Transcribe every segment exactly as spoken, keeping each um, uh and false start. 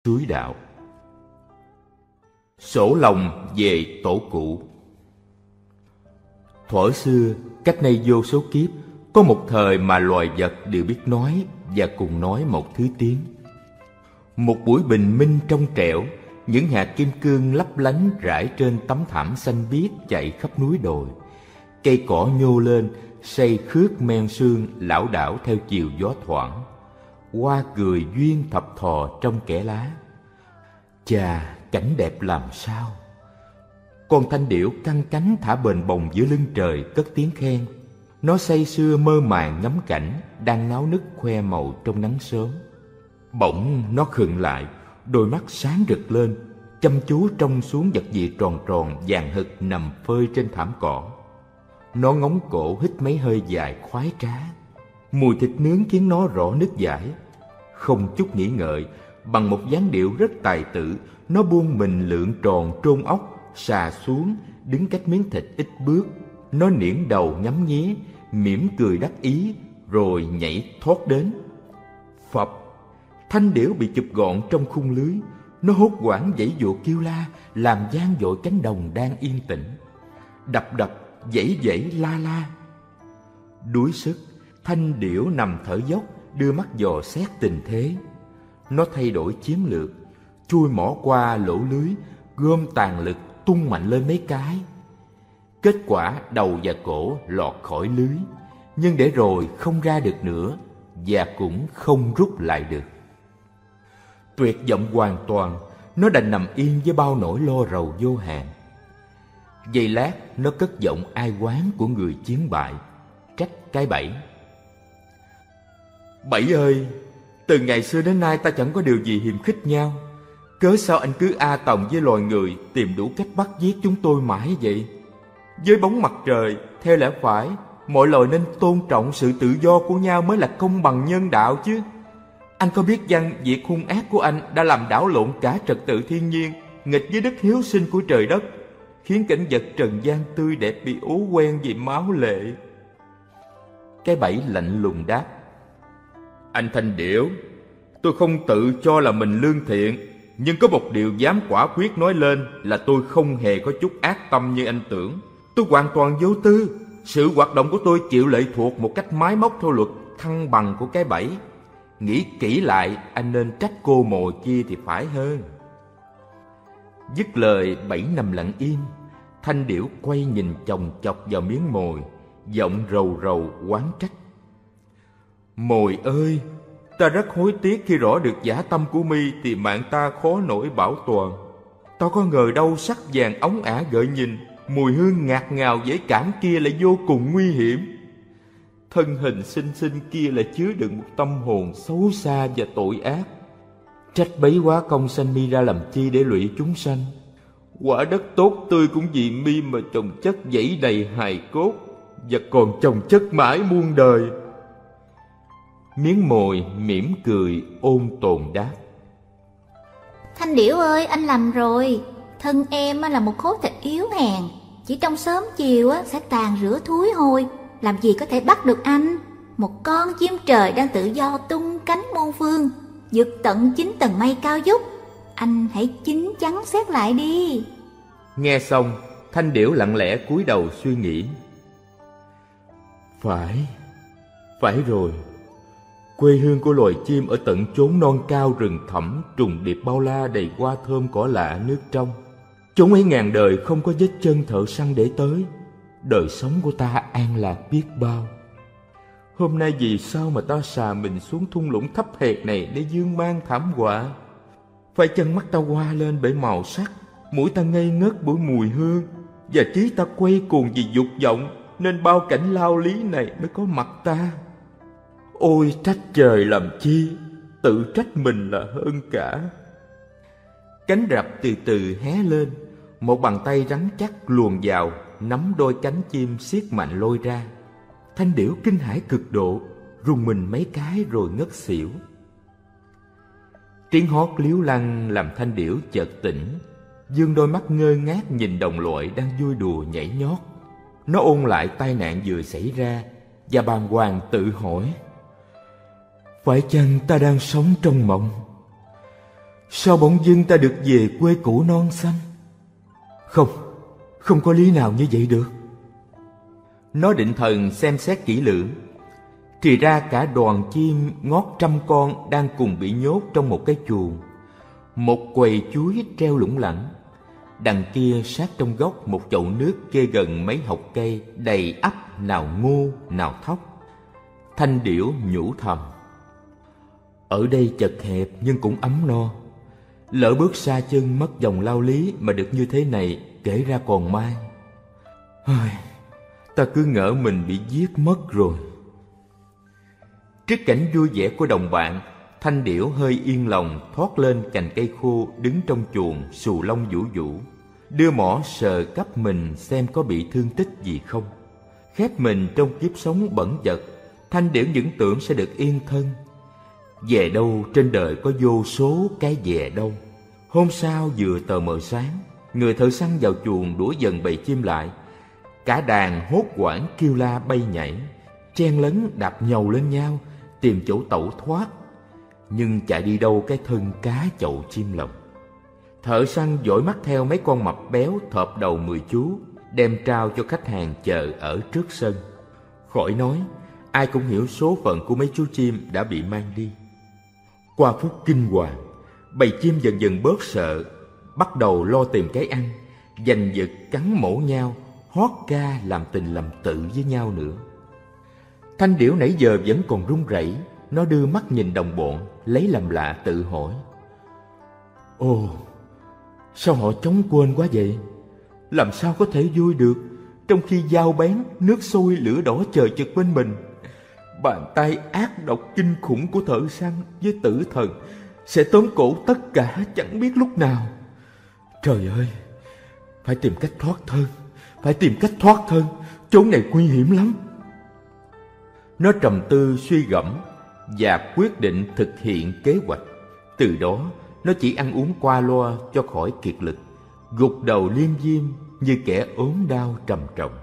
Suối đạo. Sổ lòng về tổ cụ. Thuở xưa, cách nay vô số kiếp, có một thời mà loài vật đều biết nói và cùng nói một thứ tiếng. Một buổi bình minh trong trẻo, những hạt kim cương lấp lánh rải trên tấm thảm xanh biếc chạy khắp núi đồi. Cây cỏ nhô lên, say khướt men sương lảo đảo theo chiều gió thoảng. Hoa cười duyên thập thò trong kẽ lá. Chà, cảnh đẹp làm sao! Con thanh điểu căng cánh thả bềnh bồng giữa lưng trời cất tiếng khen. Nó say sưa mơ màng ngắm cảnh đang náo nức khoe màu trong nắng sớm. Bỗng nó khựng lại, đôi mắt sáng rực lên, chăm chú trông xuống vật gì tròn tròn vàng hực nằm phơi trên thảm cỏ. Nó ngóng cổ hít mấy hơi dài khoái trá. Mùi thịt nướng khiến nó rõ nứt dãi. Không chút nghĩ ngợi, bằng một dáng điệu rất tài tử, nó buông mình lượn tròn trôn ốc, xà xuống, đứng cách miếng thịt ít bước. Nó niễn đầu ngắm nghía, mỉm cười đắc ý, rồi nhảy thoát đến. Phập! Thanh điểu bị chụp gọn trong khung lưới. Nó hốt hoảng giãy giụa kêu la, làm vang dội cánh đồng đang yên tĩnh. Đập đập, giãy giãy la la. Đuối sức, thanh điểu nằm thở dốc, đưa mắt dò xét tình thế. Nó thay đổi chiến lược, chui mỏ qua lỗ lưới, gom tàn lực tung mạnh lên mấy cái. Kết quả đầu và cổ lọt khỏi lưới, nhưng để rồi không ra được nữa, và cũng không rút lại được. Tuyệt vọng hoàn toàn, nó đành nằm yên với bao nỗi lo rầu vô hạn. Giây lát, nó cất giọng ai oán của người chiến bại, trách cái Bảy. Bảy ơi, từ ngày xưa đến nay ta chẳng có điều gì hiềm khích nhau. Cớ sao anh cứ a tòng với loài người, tìm đủ cách bắt giết chúng tôi mãi vậy? Dưới bóng mặt trời, theo lẽ phải, mọi loài nên tôn trọng sự tự do của nhau mới là công bằng nhân đạo chứ. Anh có biết chăng việc hung ác của anh đã làm đảo lộn cả trật tự thiên nhiên, nghịch với đức hiếu sinh của trời đất, khiến cảnh vật trần gian tươi đẹp bị ố quen vì máu lệ. Cái Bảy lạnh lùng đáp. Anh thanh điểu, tôi không tự cho là mình lương thiện, nhưng có một điều dám quả quyết nói lên là tôi không hề có chút ác tâm như anh tưởng. Tôi hoàn toàn vô tư. Sự hoạt động của tôi chịu lệ thuộc một cách máy móc theo luật thăng bằng của cái Bảy. Nghĩ kỹ lại, anh nên trách cô mồi kia thì phải hơn. Dứt lời, Bảy nằm lặng im. Thanh điểu quay nhìn chòng chọc vào miếng mồi, giọng rầu rầu oán trách. Mồi ơi, ta rất hối tiếc khi rõ được dã tâm của mi thì mạng ta khó nổi bảo toàn. Ta có ngờ đâu sắc vàng óng ả gợi nhìn, mùi hương ngạt ngào dễ cảm kia lại vô cùng nguy hiểm. Thân hình xinh xinh kia lại chứa đựng một tâm hồn xấu xa và tội ác. Trách bấy quá công sanh mi ra làm chi để lụy chúng sanh. Quả đất tốt tươi cũng vì mi mà chồng chất dãy đầy hài cốt, và còn chồng chất mãi muôn đời. Miếng mồi mỉm cười ôn tồn đáp. Thanh điểu ơi, anh lầm rồi. Thân em là một khối thịt yếu hèn, chỉ trong sớm chiều sẽ tàn rửa thúi hôi, làm gì có thể bắt được anh. Một con chim trời đang tự do tung cánh muôn phương, vượt tận chín tầng mây cao vút. Anh hãy chín chắn xét lại đi. Nghe xong, thanh điểu lặng lẽ cúi đầu suy nghĩ. Phải, phải rồi. Quê hương của loài chim ở tận chốn non cao rừng thẳm, trùng điệp bao la đầy hoa thơm cỏ lạ nước trong. Chốn ấy ngàn đời không có vết chân thợ săn để tới. Đời sống của ta an lạc biết bao. Hôm nay vì sao mà ta xà mình xuống thung lũng thấp hèn này để dương mang thảm họa? Phải chăng mắt ta hoa lên bởi màu sắc, mũi ta ngây ngất bởi mùi hương, và trí ta quay cuồng vì dục vọng, nên bao cảnh lao lý này mới có mặt ta. Ôi trách trời làm chi, tự trách mình là hơn cả. Cánh rập từ từ hé lên, một bàn tay rắn chắc luồn vào, nắm đôi cánh chim siết mạnh lôi ra. Thanh điểu kinh hãi cực độ, rùng mình mấy cái rồi ngất xỉu. Tiếng hót líu lăng làm thanh điểu chợt tỉnh, dương đôi mắt ngơ ngác nhìn đồng loại đang vui đùa nhảy nhót. Nó ôn lại tai nạn vừa xảy ra và bàng hoàng tự hỏi. Phải chăng ta đang sống trong mộng? Sao bỗng dưng ta được về quê cũ non xanh? Không, không có lý nào như vậy được. Nó định thần xem xét kỹ lưỡng, thì ra cả đoàn chim ngót trăm con đang cùng bị nhốt trong một cái chuồng. Một quầy chuối treo lủng lẳng, đằng kia sát trong góc một chậu nước kê gần mấy hộc cây đầy ắp nào ngô nào thóc. Thanh điểu nhủ thầm: ở đây chật hẹp nhưng cũng ấm no. Lỡ bước xa chân mất dòng lao lý mà được như thế này, kể ra còn mai. Ta cứ ngỡ mình bị giết mất rồi. Trước cảnh vui vẻ của đồng bạn, thanh điểu hơi yên lòng thoát lên cành cây khô đứng trong chuồng, xù lông vũ vũ, đưa mỏ sờ cắp mình xem có bị thương tích gì không. Khép mình trong kiếp sống bẩn dật, thanh điểu những tưởng sẽ được yên thân. Về đâu trên đời có vô số cái về đâu. Hôm sau vừa tờ mờ sáng, người thợ săn vào chuồng đuổi dần bầy chim lại. Cả đàn hốt hoảng kêu la bay nhảy, chen lấn đạp nhầu lên nhau, tìm chỗ tẩu thoát. Nhưng chạy đi đâu cái thân cá chậu chim lồng. Thợ săn dõi mắt theo mấy con mập béo thọp đầu mười chú, đem trao cho khách hàng chờ ở trước sân. Khỏi nói, ai cũng hiểu số phận của mấy chú chim đã bị mang đi. Qua phút kinh hoàng, bầy chim dần dần bớt sợ, bắt đầu lo tìm cái ăn, giành giật cắn mổ nhau, hót ca làm tình làm tự với nhau nữa. Thanh điểu nãy giờ vẫn còn run rẩy, nó đưa mắt nhìn đồng bọn, lấy làm lạ tự hỏi: ồ, sao họ chống quên quá vậy? Làm sao có thể vui được, trong khi dao bén, nước sôi lửa đỏ chờ chực bên mình. Bàn tay ác độc kinh khủng của thợ săn với tử thần sẽ tóm cổ tất cả chẳng biết lúc nào. Trời ơi, phải tìm cách thoát thân, phải tìm cách thoát thân, chốn này nguy hiểm lắm. Nó trầm tư suy gẫm và quyết định thực hiện kế hoạch. Từ đó, nó chỉ ăn uống qua loa cho khỏi kiệt lực, gục đầu liêm diêm như kẻ ốm đau trầm trọng.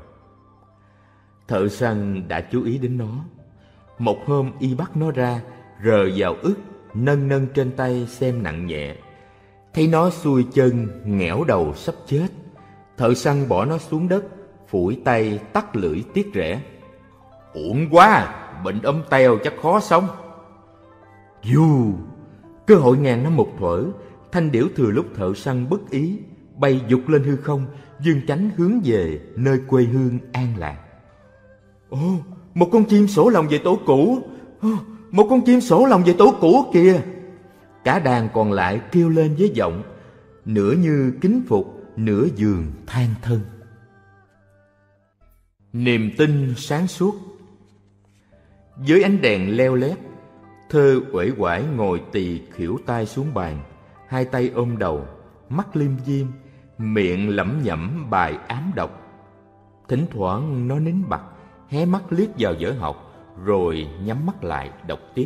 Thợ săn đã chú ý đến nó. Một hôm y bắt nó ra, rờ vào ức, nâng nâng trên tay xem nặng nhẹ. Thấy nó xuôi chân, nghẽo đầu sắp chết, thợ săn bỏ nó xuống đất, phủi tay tắt lưỡi tiếc rẻ. Uổng quá, bệnh ốm teo chắc khó sống. Dù cơ hội ngàn năm một thuở, thanh điểu thừa lúc thợ săn bất ý, bay vụt lên hư không, vươn cánh hướng về nơi quê hương an lạc. Ồ, một con chim sổ lòng về tổ cũ, một con chim sổ lòng về tổ cũ kìa. Cả đàn còn lại kêu lên với giọng nửa như kính phục, nửa dường than thân. Niềm tin sáng suốt. Dưới ánh đèn leo lét, Thơ uể oải ngồi tì khuỷu tay xuống bàn, hai tay ôm đầu, mắt liêm diêm, miệng lẩm nhẩm bài ám đọc. Thỉnh thoảng nó nín bặt, hé mắt liếc vào vở học, rồi nhắm mắt lại đọc tiếp.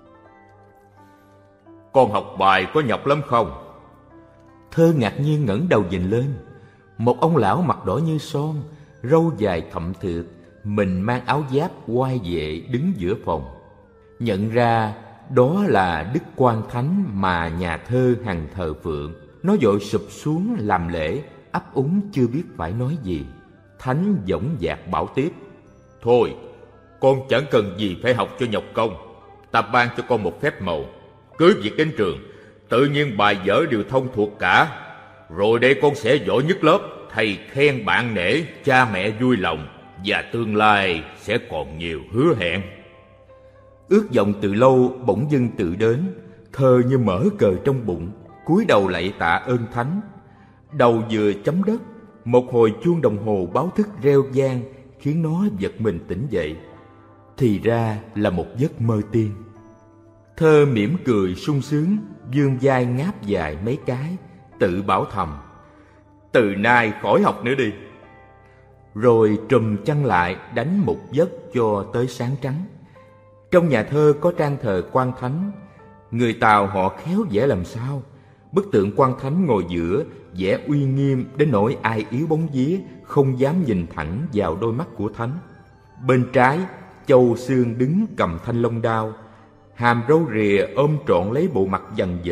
Con học bài có nhọc lắm không? Thơ ngạc nhiên ngẩng đầu nhìn lên. Một ông lão mặt đỏ như son, râu dài thậm thượt, mình mang áo giáp oai vệ đứng giữa phòng. Nhận ra đó là Đức Quan Thánh mà nhà thơ hằng thờ phượng, nó vội sụp xuống làm lễ, ấp úng chưa biết phải nói gì. Thánh dõng dạc bảo tiếp: Thôi, con chẳng cần gì phải học cho nhọc công. Ta ban cho con một phép màu. Cứ việc đến trường, tự nhiên bài vở đều thông thuộc cả. Rồi đây con sẽ giỏi nhất lớp, thầy khen bạn nể, cha mẹ vui lòng, và tương lai sẽ còn nhiều hứa hẹn. Ước vọng từ lâu bỗng dưng tự đến. Thơ như mở cờ trong bụng, cúi đầu lạy tạ ơn Thánh. Đầu vừa chấm đất, một hồi chuông đồng hồ báo thức reo vang, khiến nó giật mình tỉnh dậy. Thì ra là một giấc mơ tiên. Thơ mỉm cười sung sướng, vươn vai ngáp dài mấy cái, tự bảo thầm: Từ nay khỏi học nữa đi. Rồi trùm chăn lại đánh một giấc cho tới sáng trắng. Trong nhà thơ có trang thờ Quan Thánh. Người Tàu họ khéo vẽ làm sao. Bức tượng Quan Thánh ngồi giữa, vẽ uy nghiêm đến nỗi ai yếu bóng vía không dám nhìn thẳng vào đôi mắt của Thánh. Bên trái, Châu Xương đứng cầm thanh long đao, hàm râu rìa ôm trọn lấy bộ mặt dằn dện,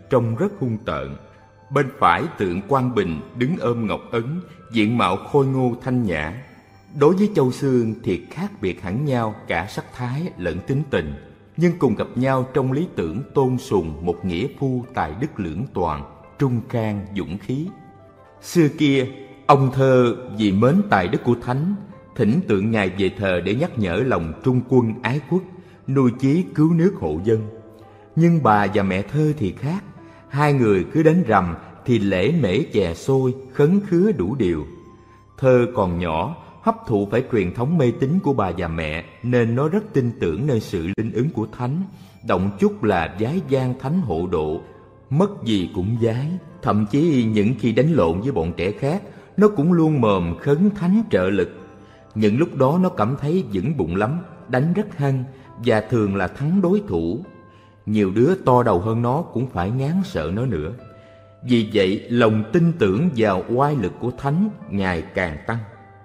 trông rất hung tợn. Bên phải tượng Quang Bình đứng ôm ngọc ấn, diện mạo khôi ngô thanh nhã. Đối với Châu Xương thì khác biệt hẳn nhau cả sắc thái lẫn tính tình, nhưng cùng gặp nhau trong lý tưởng tôn sùng một nghĩa phu tài đức lưỡng toàn, trung can dũng khí. Xưa kia, ông Thơ vì mến tài đức của Thánh, thỉnh tượng ngài về thờ để nhắc nhở lòng trung quân ái quốc, nuôi chí cứu nước hộ dân. Nhưng bà và mẹ Thơ thì khác, hai người cứ đến rằm thì lễ mễ chè xôi, khấn khứa đủ điều. Thơ còn nhỏ, hấp thụ phải truyền thống mê tín của bà và mẹ, nên nó rất tin tưởng nơi sự linh ứng của Thánh, động chút là vái vang Thánh hộ độ, mất gì cũng vái. Thậm chí những khi đánh lộn với bọn trẻ khác, nó cũng luôn mồm khấn Thánh trợ lực. Những lúc đó nó cảm thấy vững bụng lắm, đánh rất hăng và thường là thắng đối thủ. Nhiều đứa to đầu hơn nó cũng phải ngán sợ nó nữa. Vì vậy lòng tin tưởng vào oai lực của Thánh ngày càng tăng.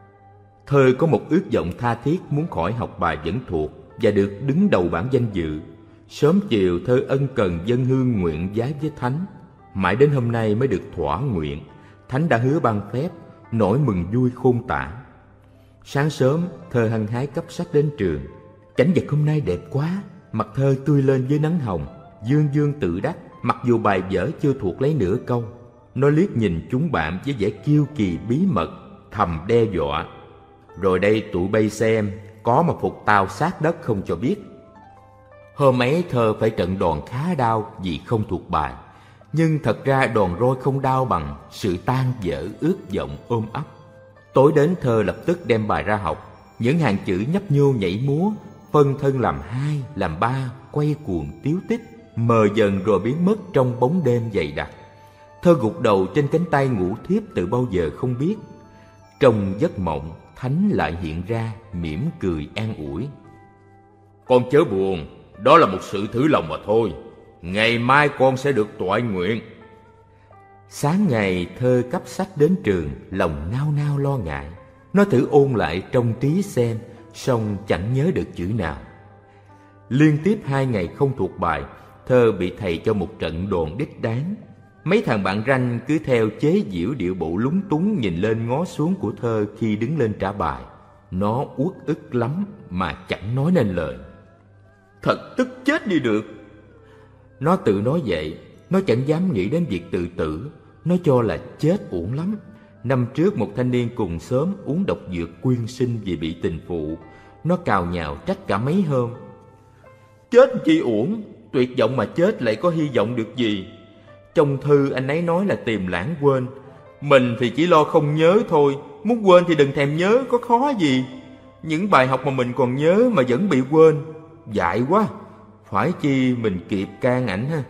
Thơ có một ước vọng tha thiết muốn khỏi học bài vẫn thuộc và được đứng đầu bảng danh dự. Sớm chiều Thơ ân cần dâng hương nguyện vái với Thánh. Mãi đến hôm nay mới được thỏa nguyện. Thánh đã hứa ban phép, nỗi mừng vui khôn tả. Sáng sớm Thơ hăng hái cắp sách đến trường. Cảnh vật hôm nay đẹp quá. Mặt Thơ tươi lên với nắng hồng, dương dương tự đắc, mặc dù bài vở chưa thuộc lấy nửa câu. Nó liếc nhìn chúng bạn với vẻ kiêu kỳ bí mật, thầm đe dọa: rồi đây tụi bay xem, có mà phục tao sát đất không cho biết. Hôm ấy Thơ phải trận đòn khá đau vì không thuộc bài. Nhưng thật ra đòn roi không đau bằng sự tan vỡ ước vọng ôm ấp. Tối đến Thơ lập tức đem bài ra học. Những hàng chữ nhấp nhô nhảy múa, phân thân làm hai, làm ba, quay cuồng tiếu tích, mờ dần rồi biến mất trong bóng đêm dày đặc. Thơ gục đầu trên cánh tay ngủ thiếp từ bao giờ không biết. Trong giấc mộng, Thánh lại hiện ra mỉm cười an ủi: con chớ buồn, đó là một sự thử lòng mà thôi. Ngày mai con sẽ được toại nguyện. Sáng ngày Thơ cắp sách đến trường, lòng nao nao lo ngại. Nó thử ôn lại trong trí xem, song chẳng nhớ được chữ nào. Liên tiếp hai ngày không thuộc bài, Thơ bị thầy cho một trận đòn đích đáng. Mấy thằng bạn ranh cứ theo chế giễu điệu bộ lúng túng nhìn lên ngó xuống của Thơ khi đứng lên trả bài. Nó uất ức lắm mà chẳng nói nên lời. Thật tức chết đi được. Nó tự nói vậy, nó chẳng dám nghĩ đến việc tự tử. Nó cho là chết uổng lắm. Năm trước một thanh niên cùng xóm uống độc dược quyên sinh vì bị tình phụ. Nó cào nhào trách cả mấy hôm. Chết chi uổng, tuyệt vọng mà chết lại có hy vọng được gì. Trong thư anh ấy nói là tìm lãng quên. Mình thì chỉ lo không nhớ thôi. Muốn quên thì đừng thèm nhớ, có khó gì. Những bài học mà mình còn nhớ mà vẫn bị quên, dại quá. Phải chi mình kịp can ảnh ha.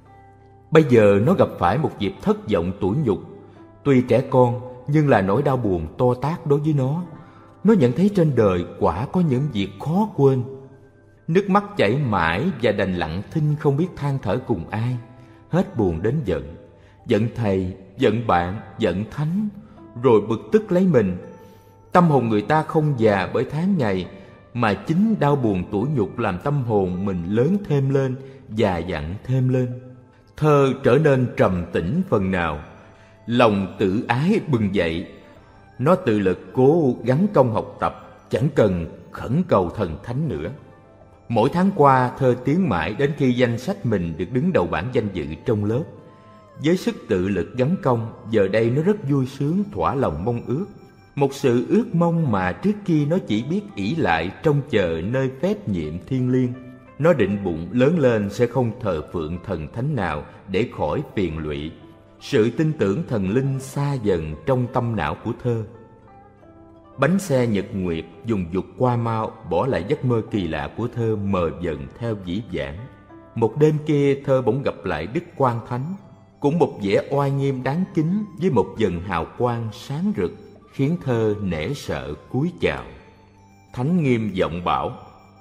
Bây giờ nó gặp phải một dịp thất vọng tủi nhục. Tuy trẻ con nhưng là nỗi đau buồn to tát đối với nó. Nó nhận thấy trên đời quả có những việc khó quên. Nước mắt chảy mãi và đành lặng thinh không biết than thở cùng ai. Hết buồn đến giận. Giận thầy, giận bạn, giận Thánh, rồi bực tức lấy mình. Tâm hồn người ta không già bởi tháng ngày, mà chính đau buồn tủi nhục làm tâm hồn mình lớn thêm lên, già dặn thêm lên. Thơ trở nên trầm tĩnh phần nào. Lòng tự ái bừng dậy. Nó tự lực cố gắng công học tập, chẳng cần khẩn cầu thần thánh nữa. Mỗi tháng qua, Thơ tiến mãi đến khi danh sách mình được đứng đầu bảng danh dự trong lớp. Với sức tự lực gắn công, giờ đây nó rất vui sướng thỏa lòng mong ước. Một sự ước mong mà trước kia nó chỉ biết ỷ lại trông chờ nơi phép nhiệm thiêng liêng. Nó định bụng lớn lên sẽ không thờ phượng thần thánh nào để khỏi phiền lụy. Sự tin tưởng thần linh xa dần trong tâm não của Thơ. Bánh xe nhật nguyệt dùng dục qua mau bỏ lại giấc mơ kỳ lạ của Thơ mờ dần theo dĩ vãng. Một đêm kia Thơ bỗng gặp lại Đức Quan Thánh, cũng một vẻ oai nghiêm đáng kính với một dần hào quang sáng rực, khiến Thơ nể sợ cúi chào. Thánh nghiêm giọng bảo: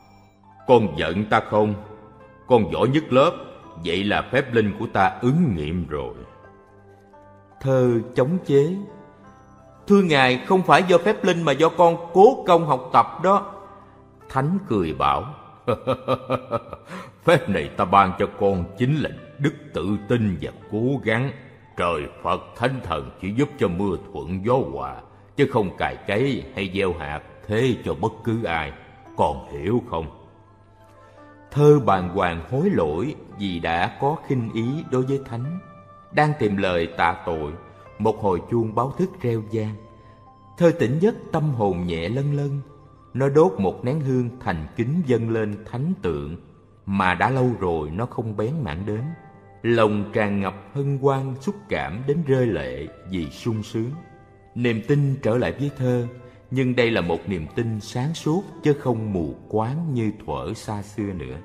con giận ta không? Con giỏi nhất lớp, vậy là phép linh của ta ứng nghiệm rồi. Thơ chống chế: thưa ngài, không phải do phép linh mà do con cố công học tập đó. Thánh cười bảo: phép này ta ban cho con chính là đức tự tin và cố gắng. Trời Phật Thánh Thần chỉ giúp cho mưa thuận gió hòa, chứ không cày cấy hay gieo hạt thế cho bất cứ ai. Còn hiểu không? Thơ bàng hoàng hối lỗi vì đã có khinh ý đối với Thánh. Đang tìm lời tạ tội, một hồi chuông báo thức reo vang. Thơ tỉnh giấc, tâm hồn nhẹ lân lân. Nó đốt một nén hương thành kính dâng lên thánh tượng mà đã lâu rồi nó không bén mảng đến. Lòng tràn ngập hân hoan xúc cảm đến rơi lệ vì sung sướng. Niềm tin trở lại với thơ, nhưng đây là một niềm tin sáng suốt chứ không mù quáng như thuở xa xưa nữa.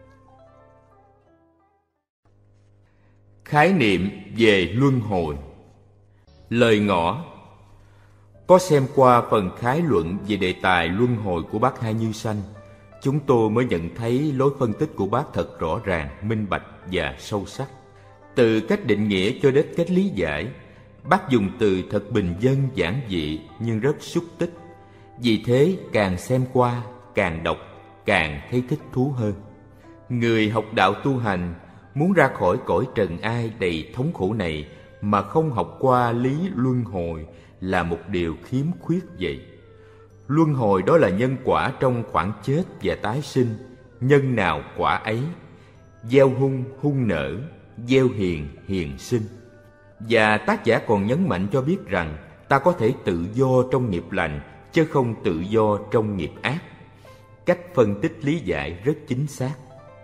Khái niệm về luân hồi. Lời ngỏ. Có xem qua phần khái luận về đề tài luân hồi của bác Hai Như Sanh, chúng tôi mới nhận thấy lối phân tích của bác thật rõ ràng, minh bạch và sâu sắc. Từ cách định nghĩa cho đến cách lý giải, bác dùng từ thật bình dân giản dị nhưng rất xúc tích. Vì thế càng xem qua, càng đọc, càng thấy thích thú hơn. Người học đạo tu hành muốn ra khỏi cõi trần ai đầy thống khổ này mà không học qua lý luân hồi là một điều khiếm khuyết vậy. Luân hồi đó là nhân quả trong khoảng chết và tái sinh. Nhân nào quả ấy. Gieo hung, hung nở. Gieo hiền, hiền sinh. Và tác giả còn nhấn mạnh cho biết rằng ta có thể tự do trong nghiệp lành, chứ không tự do trong nghiệp ác. Cách phân tích lý giải rất chính xác.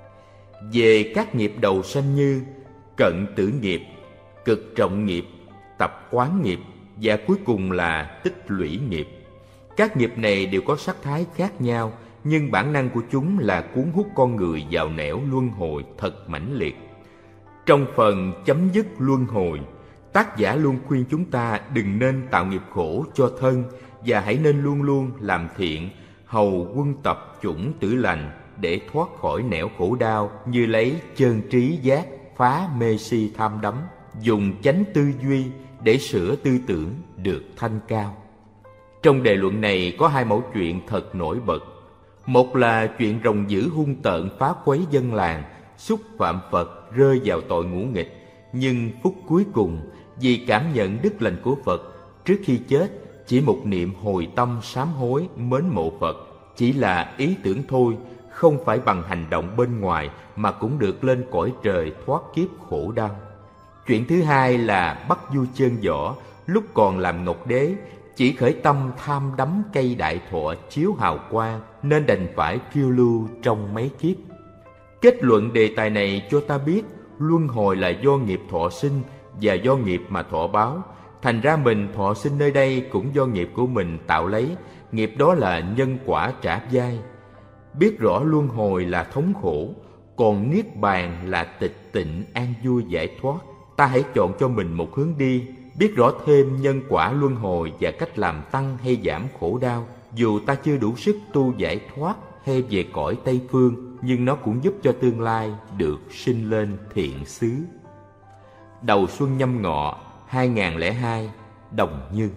Về các nghiệp đầu sanh như cận tử nghiệp, cực trọng nghiệp, tập quán nghiệp và cuối cùng là tích lũy nghiệp. Các nghiệp này đều có sắc thái khác nhau, nhưng bản năng của chúng là cuốn hút con người vào nẻo luân hồi thật mãnh liệt. Trong phần chấm dứt luân hồi, tác giả luôn khuyên chúng ta đừng nên tạo nghiệp khổ cho thân và hãy nên luôn luôn làm thiện, hầu quân tập chủng tử lành để thoát khỏi nẻo khổ đau, như lấy chân trí giác phá mê si tham đắm, dùng chánh tư duy để sửa tư tưởng được thanh cao. Trong đề luận này có hai mẫu chuyện thật nổi bật. Một là chuyện rồng dữ hung tợn phá quấy dân làng, xúc phạm Phật rơi vào tội ngũ nghịch, nhưng phút cuối cùng vì cảm nhận đức lành của Phật, trước khi chết chỉ một niệm hồi tâm sám hối mến mộ Phật, chỉ là ý tưởng thôi, không phải bằng hành động bên ngoài mà cũng được lên cõi trời thoát kiếp khổ đau. Chuyện thứ hai là Bắc Du Chân Võ lúc còn làm ngọc đế chỉ khởi tâm tham đắm cây đại thọ chiếu hào quang nên đành phải phiêu lưu trong mấy kiếp. Kết luận đề tài này cho ta biết luân hồi là do nghiệp thọ sinh và do nghiệp mà thọ báo. Thành ra mình thọ sinh nơi đây cũng do nghiệp của mình tạo lấy, nghiệp đó là nhân quả trả vai. Biết rõ luân hồi là thống khổ, còn niết bàn là tịch tịnh an vui giải thoát. Ta hãy chọn cho mình một hướng đi, biết rõ thêm nhân quả luân hồi và cách làm tăng hay giảm khổ đau. Dù ta chưa đủ sức tu giải thoát hay về cõi Tây Phương, nhưng nó cũng giúp cho tương lai được sinh lên thiện xứ. Đầu xuân Nhâm Ngọ hai nghìn không trăm lẻ hai, Đồng Như.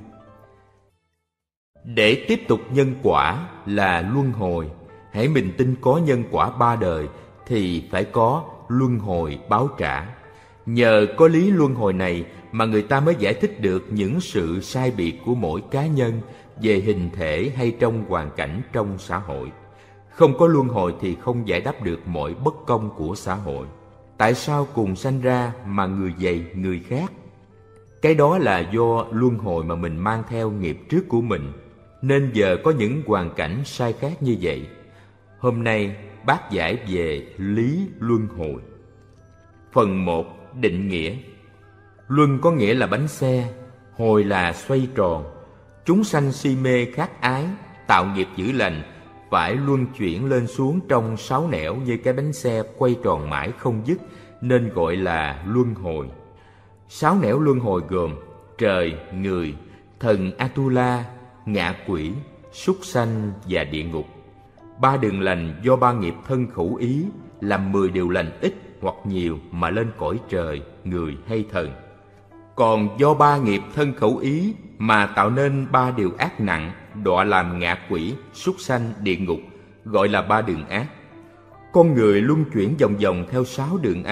Để tiếp tục nhân quả là luân hồi, hãy mình tin có nhân quả ba đời thì phải có luân hồi báo trả. Nhờ có lý luân hồi này mà người ta mới giải thích được những sự sai biệt của mỗi cá nhân về hình thể hay trong hoàn cảnh trong xã hội. Không có luân hồi thì không giải đáp được mọi bất công của xã hội. Tại sao cùng sanh ra mà người dày người khác? Cái đó là do luân hồi mà mình mang theo nghiệp trước của mình, nên giờ có những hoàn cảnh sai khác như vậy. Hôm nay bác giải về lý luân hồi. Phần một. Định nghĩa. Luân có nghĩa là bánh xe, hồi là xoay tròn. Chúng sanh si mê khát ái, tạo nghiệp dữ lành, phải luân chuyển lên xuống trong sáu nẻo như cái bánh xe quay tròn mãi không dứt, nên gọi là luân hồi. Sáu nẻo luân hồi gồm trời, người, thần Atula, ngạ quỷ, súc sanh và địa ngục. Ba đường lành do ba nghiệp thân khẩu ý làm mười điều lành ít hoặc nhiều mà lên cõi trời, người hay thần. Còn do ba nghiệp thân khẩu ý mà tạo nên ba điều ác nặng, đọa làm ngạ quỷ, súc sanh, địa ngục, gọi là ba đường ác. Con người luân chuyển vòng vòng theo sáu đường ấy,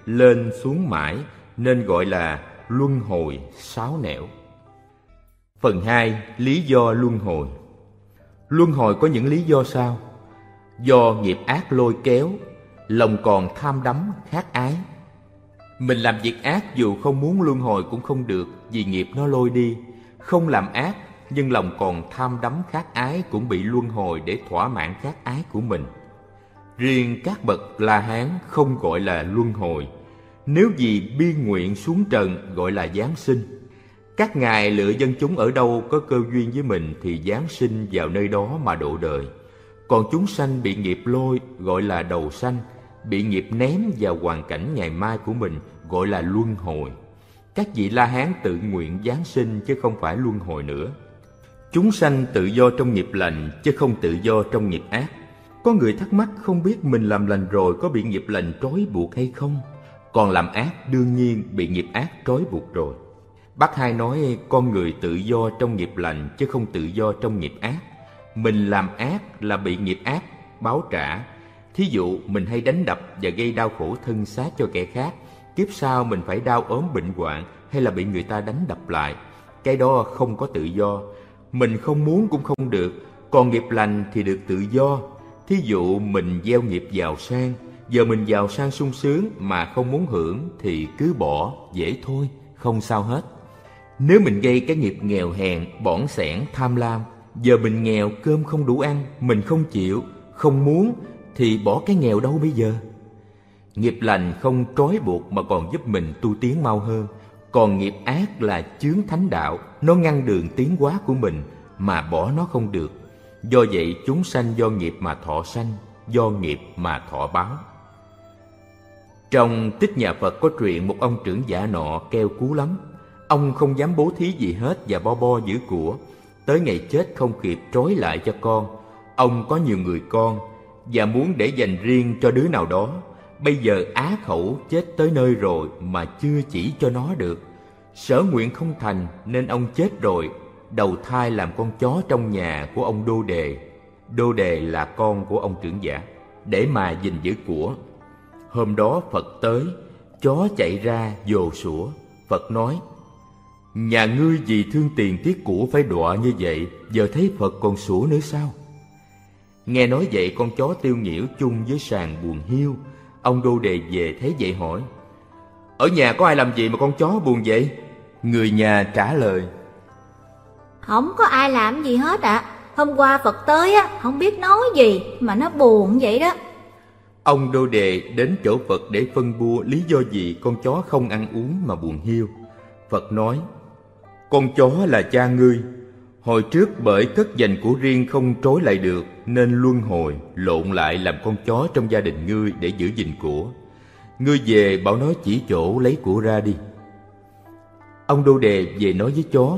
lên xuống mãi, nên gọi là luân hồi sáu nẻo. Phần hai. Lý do luân hồi. Luân hồi có những lý do sau: do nghiệp ác lôi kéo, lòng còn tham đắm khát ái. Mình làm việc ác dù không muốn luân hồi cũng không được, vì nghiệp nó lôi đi. Không làm ác nhưng lòng còn tham đắm khát ái cũng bị luân hồi để thỏa mãn khát ái của mình. Riêng các bậc La Hán không gọi là luân hồi. Nếu vì bi nguyện xuống trần gọi là giáng sinh. Các ngài lựa dân chúng ở đâu có cơ duyên với mình thì giáng sinh vào nơi đó mà độ đời. Còn chúng sanh bị nghiệp lôi gọi là đầu sanh, bị nghiệp ném vào hoàn cảnh ngày mai của mình gọi là luân hồi. Các vị La Hán tự nguyện giáng sinh chứ không phải luân hồi nữa. Chúng sanh tự do trong nghiệp lành chứ không tự do trong nghiệp ác. Có người thắc mắc không biết mình làm lành rồi có bị nghiệp lành trói buộc hay không? Còn làm ác đương nhiên bị nghiệp ác trói buộc rồi. Bác Hai nói con người tự do trong nghiệp lành chứ không tự do trong nghiệp ác. Mình làm ác là bị nghiệp ác báo trả. Thí dụ mình hay đánh đập và gây đau khổ thân xác cho kẻ khác, kiếp sau mình phải đau ốm bệnh hoạn hay là bị người ta đánh đập lại. Cái đó không có tự do. Mình không muốn cũng không được. Còn nghiệp lành thì được tự do. Thí dụ mình gieo nghiệp giàu sang, giờ mình giàu sang sung sướng mà không muốn hưởng thì cứ bỏ, dễ thôi, không sao hết. Nếu mình gây cái nghiệp nghèo hèn, bỏn sẻn, tham lam, giờ mình nghèo cơm không đủ ăn, mình không chịu, không muốn thì bỏ cái nghèo đâu bây giờ? Nghiệp lành không trói buộc mà còn giúp mình tu tiến mau hơn. Còn nghiệp ác là chướng thánh đạo, nó ngăn đường tiến hóa của mình mà bỏ nó không được. Do vậy chúng sanh do nghiệp mà thọ sanh, do nghiệp mà thọ báo. Trong Tích Nhà Phật có truyện một ông trưởng giả nọ keo cú lắm. Ông không dám bố thí gì hết và bo bo giữ của. Tới ngày chết không kịp trói lại cho con. Ông có nhiều người con và muốn để dành riêng cho đứa nào đó. Bây giờ á khẩu chết tới nơi rồi mà chưa chỉ cho nó được. Sở nguyện không thành nên ông chết rồi, đầu thai làm con chó trong nhà của ông Đô Đề. Đô Đề là con của ông trưởng giả, để mà gìn giữ của. Hôm đó Phật tới, chó chạy ra vồ sủa. Phật nói: nhà ngươi vì thương tiền tiếc của phải đọa như vậy, giờ thấy Phật còn sủa nữa sao? Nghe nói vậy con chó tiêu nghỉu chung với sàn buồn hiu. Ông Đô Đề về thấy vậy hỏi: ở nhà có ai làm gì mà con chó buồn vậy? Người nhà trả lời: không có ai làm gì hết ạ. À. Hôm qua Phật tới á, không biết nói gì mà nó buồn vậy đó. Ông Đô Đề đến chỗ Phật để phân bua lý do gì con chó không ăn uống mà buồn hiu. Phật nói: con chó là cha ngươi. Hồi trước bởi cất dành của riêng không trối lại được, nên luân hồi lộn lại làm con chó trong gia đình ngươi để giữ gìn của. Ngươi về bảo nó chỉ chỗ lấy của ra đi. Ông Đô Đề về nói với chó: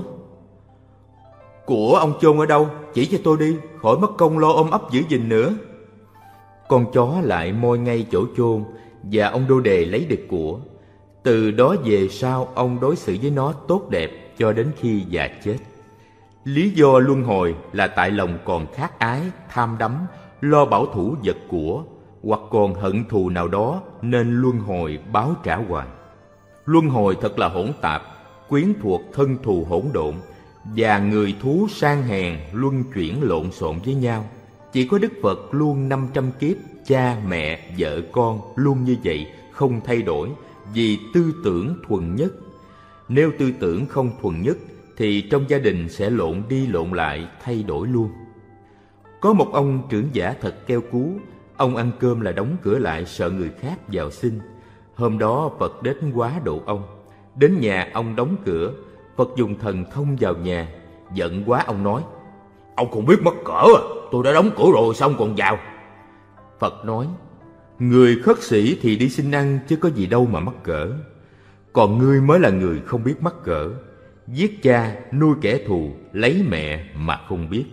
của ông chôn ở đâu? Chỉ cho tôi đi, khỏi mất công lo ôm ấp giữ gìn nữa. Con chó lại moi ngay chỗ chôn và ông Đô Đề lấy được của. Từ đó về sau ông đối xử với nó tốt đẹp cho đến khi già chết. Lý do luân hồi là tại lòng còn khát ái, tham đắm, lo bảo thủ vật của, hoặc còn hận thù nào đó nên luân hồi báo trả hoài. Luân hồi thật là hỗn tạp, quyến thuộc thân thù hỗn độn, và người thú sang hèn luân chuyển lộn xộn với nhau. Chỉ có Đức Phật luôn năm trăm kiếp, cha, mẹ, vợ, con luôn như vậy, không thay đổi, vì tư tưởng thuần nhất. Nếu tư tưởng không thuần nhất thì trong gia đình sẽ lộn đi lộn lại, thay đổi luôn. Có một ông trưởng giả thật keo cú. Ông ăn cơm là đóng cửa lại, sợ người khác vào xin. Hôm đó Phật đến hóa độ ông. Đến nhà ông đóng cửa. Phật dùng thần thông vào nhà. Giận quá ông nói: ông không biết mắc cỡ à? Tôi đã đóng cửa rồi sao ông còn vào? Phật nói: người khất sĩ thì đi xin ăn chứ có gì đâu mà mắc cỡ. Còn ngươi mới là người không biết mắc cỡ, giết cha, nuôi kẻ thù, lấy mẹ mà không biết.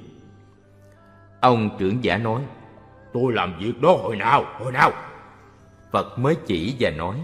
Ông trưởng giả nói: tôi làm việc đó hồi nào, hồi nào? Phật mới chỉ và nói: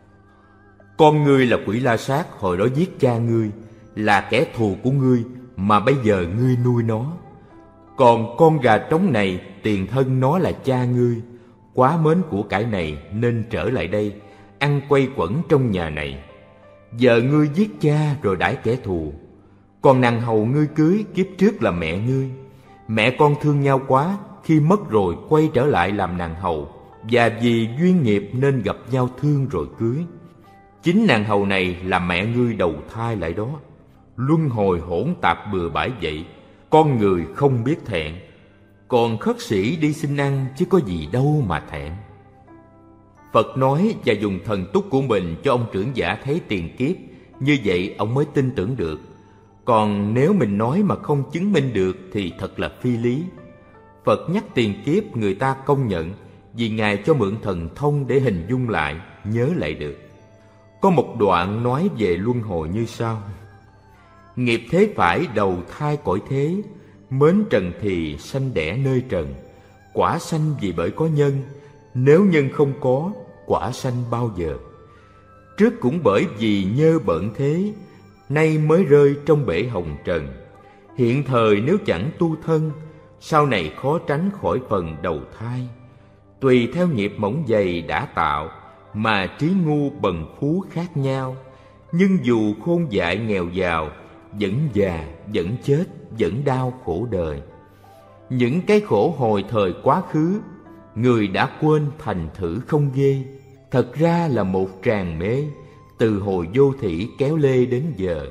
con ngươi là quỷ La Sát, hồi đó giết cha ngươi, là kẻ thù của ngươi, mà bây giờ ngươi nuôi nó. Còn con gà trống này, tiền thân nó là cha ngươi, quá mến của cải này nên trở lại đây. ăn quay quẩn trong nhà này. Vợ ngươi giết cha rồi đãi kẻ thù. Còn nàng hầu ngươi cưới kiếp trước là mẹ ngươi. Mẹ con thương nhau quá, khi mất rồi quay trở lại làm nàng hầu, và vì duyên nghiệp nên gặp nhau thương rồi cưới. Chính nàng hầu này là mẹ ngươi đầu thai lại đó. Luân hồi hỗn tạp bừa bãi vậy, con người không biết thẹn. Còn khất sĩ đi xin ăn chứ có gì đâu mà thẹn. Phật nói và dùng thần túc của mình cho ông trưởng giả thấy tiền kiếp, như vậy ông mới tin tưởng được. Còn nếu mình nói mà không chứng minh được thì thật là phi lý. Phật nhắc tiền kiếp người ta công nhận, vì Ngài cho mượn thần thông để hình dung lại, nhớ lại được. Có một đoạn nói về luân hồi như sau: nghiệp thế phải đầu thai cõi thế, mến trần thì sanh đẻ nơi trần. Quả sanh vì bởi có nhân, nếu nhân không có, quả sanh bao giờ. Trước cũng bởi vì nhơ bận thế, nay mới rơi trong bể hồng trần. Hiện thời nếu chẳng tu thân, sau này khó tránh khỏi phần đầu thai. Tùy theo nghiệp mỏng dày đã tạo, mà trí ngu bần phú khác nhau. Nhưng dù khôn dại nghèo giàu, vẫn già, vẫn chết, vẫn đau khổ đời. Những cái khổ hồi thời quá khứ, người đã quên thành thử không ghê. Thật ra là một tràng mê, từ hồi vô thủy kéo lê đến giờ.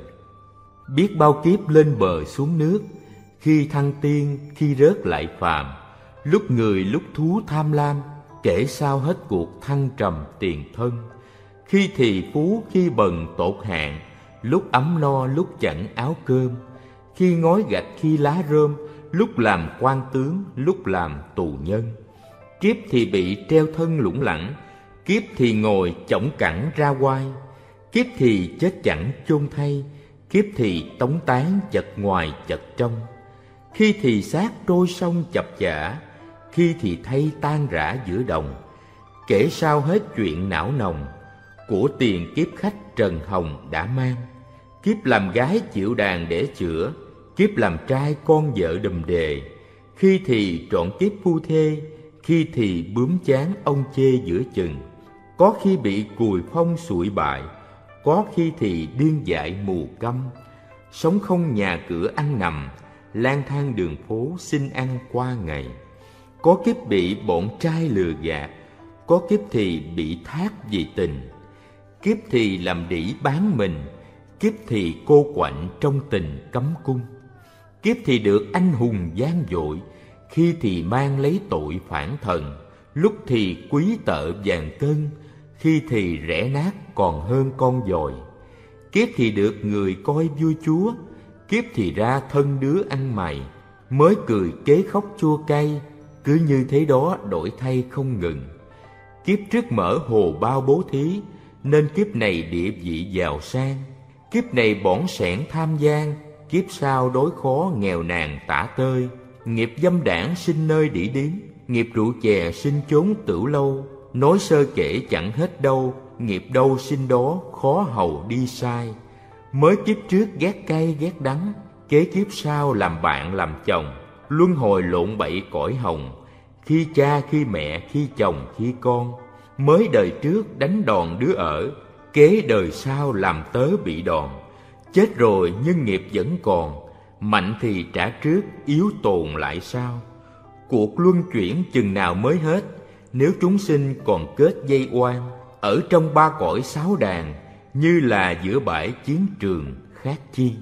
Biết bao kiếp lên bờ xuống nước, khi thăng tiên, khi rớt lại phàm. Lúc người lúc thú tham lam, kể sao hết cuộc thăng trầm tiền thân. Khi thì phú, khi bần tột hạn, lúc ấm no, lúc chẳng áo cơm. Khi ngói gạch, khi lá rơm, lúc làm quan tướng, lúc làm tù nhân. Kiếp thì bị treo thân lủng lẳng, kiếp thì ngồi chõng cẳng ra oai. Kiếp thì chết chẳng chôn thay, kiếp thì tống tán chật ngoài chật trong. Khi thì xác trôi sông chập chả, khi thì thay tan rã giữa đồng. Kể sao hết chuyện não nồng, của tiền kiếp khách trần hồng đã mang. Kiếp làm gái chịu đàn để chữa, kiếp làm trai con vợ đùm đề. Khi thì trọn kiếp phu thê, khi thì bướm chán ông chê giữa chừng. Có khi bị cùi phong sụi bại, có khi thì điên dại mù câm. Sống không nhà cửa ăn nằm, lang thang đường phố xin ăn qua ngày. Có kiếp bị bọn trai lừa gạt, có kiếp thì bị thác vì tình. Kiếp thì làm đĩ bán mình, kiếp thì cô quạnh trong tình cấm cung. Kiếp thì được anh hùng gian dội, khi thì mang lấy tội phản thần. Lúc thì quý tợ vàng cân, khi thì rẻ nát còn hơn con dồi. Kiếp thì được người coi vua chúa, kiếp thì ra thân đứa ăn mày. Mới cười kế khóc chua cay, cứ như thế đó đổi thay không ngừng. Kiếp trước mở hồ bao bố thí, nên kiếp này địa vị giàu sang. Kiếp này bỏn sẻn tham gian, kiếp sau đối khó nghèo nàn tả tơi. Nghiệp dâm đảng sinh nơi đỉ điếm, nghiệp rượu chè sinh chốn tửu lâu. Nói sơ kể chẳng hết đâu, nghiệp đâu sinh đó khó hầu đi sai. Mới kiếp trước ghét cay ghét đắng, kế kiếp sau làm bạn làm chồng. Luân hồi lộn bậy cõi hồng, khi cha khi mẹ khi chồng khi con. Mới đời trước đánh đòn đứa ở, kế đời sau làm tớ bị đòn. Chết rồi nhưng nghiệp vẫn còn, mạnh thì trả trước, yếu tồn lại sao. Cuộc luân chuyển chừng nào mới hết, nếu chúng sinh còn kết dây oan. Ở trong ba cõi sáu đàn, như là giữa bãi chiến trường khác chi.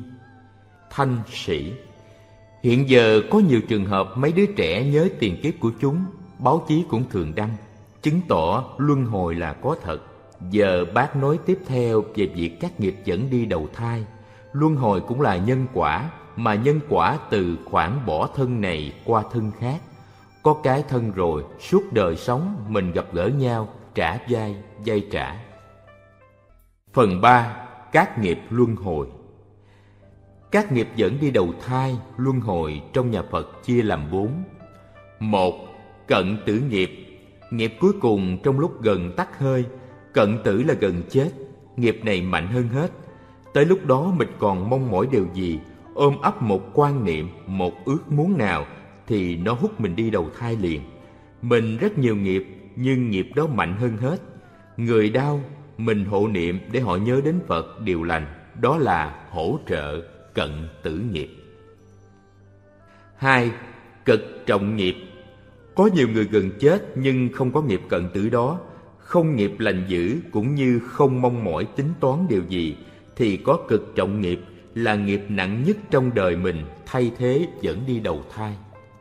Thanh sĩ. Hiện giờ có nhiều trường hợp mấy đứa trẻ nhớ tiền kiếp của chúng, báo chí cũng thường đăng, chứng tỏ luân hồi là có thật. Giờ bác nói tiếp theo về việc các nghiệp dẫn đi đầu thai. Luân hồi cũng là nhân quả, mà nhân quả từ khoảng bỏ thân này qua thân khác. Có cái thân rồi, suốt đời sống mình gặp gỡ nhau, trả vai, vai trả. Phần ba. Các nghiệp luân hồi. Các nghiệp dẫn đi đầu thai, luân hồi trong nhà Phật chia làm bốn. Một. Cận tử nghiệp. Nghiệp cuối cùng trong lúc gần tắt hơi. Cận tử là gần chết. Nghiệp này mạnh hơn hết. Tới lúc đó mình còn mong mỏi điều gì, ôm ấp một quan niệm, một ước muốn nào, thì nó hút mình đi đầu thai liền. Mình rất nhiều nghiệp, nhưng nghiệp đó mạnh hơn hết. Người đau, mình hộ niệm để họ nhớ đến Phật điều lành, đó là hỗ trợ cận tử nghiệp. Hai, cực trọng nghiệp. Có nhiều người gần chết nhưng không có nghiệp cận tử đó, không nghiệp lành dữ cũng như không mong mỏi tính toán điều gì, thì có cực trọng nghiệp là nghiệp nặng nhất trong đời mình, thay thế dẫn đi đầu thai.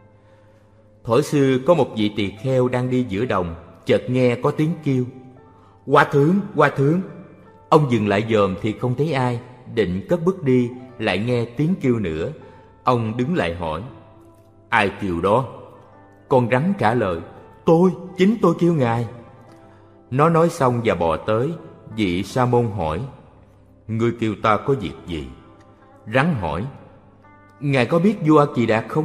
Thuở xưa có một vị tỳ kheo đang đi giữa đồng, chợt nghe có tiếng kêu: "Hòa thượng, hòa thượng!" Ông dừng lại dòm thì không thấy ai, định cất bước đi, lại nghe tiếng kêu nữa. Ông đứng lại hỏi: "Ai kêu đó?" Con rắn trả lời: "Tôi, chính tôi kêu ngài." Nó nói xong và bò tới. Vị Sa môn hỏi: "Ngươi kêu ta có việc gì?" Rắn hỏi: "Ngài có biết vua A Kỳ Đạt không?"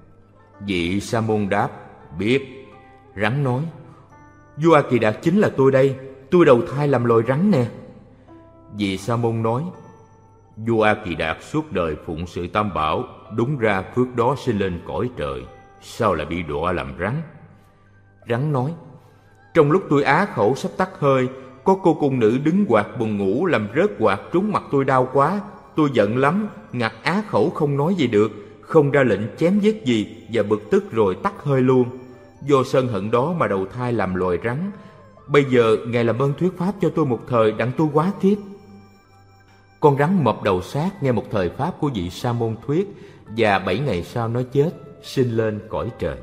Vị Sa môn đáp: "Biết." Rắn nói: "Vua A Kỳ Đạt chính là tôi đây, tôi đầu thai làm loài rắn nè." Vị Sa môn nói: "Vua A Kỳ Đạt suốt đời phụng sự Tam Bảo, đúng ra phước đó sinh lên cõi trời, sao lại bị đọa làm rắn?" Rắn nói: "Trong lúc tôi á khẩu sắp tắt hơi, có cô cung nữ đứng quạt buồn ngủ làm rớt quạt trúng mặt tôi đau quá. Tôi giận lắm, ngặt á khẩu không nói gì được, không ra lệnh chém giết gì, và bực tức rồi tắt hơi luôn. Do sân hận đó mà đầu thai làm loài rắn. Bây giờ ngài làm ơn thuyết pháp cho tôi một thời, đặng tôi hóa kiếp." Con rắn mập đầu sát nghe một thời pháp của vị Sa môn thuyết, và bảy ngày sau nó chết, sinh lên cõi trời.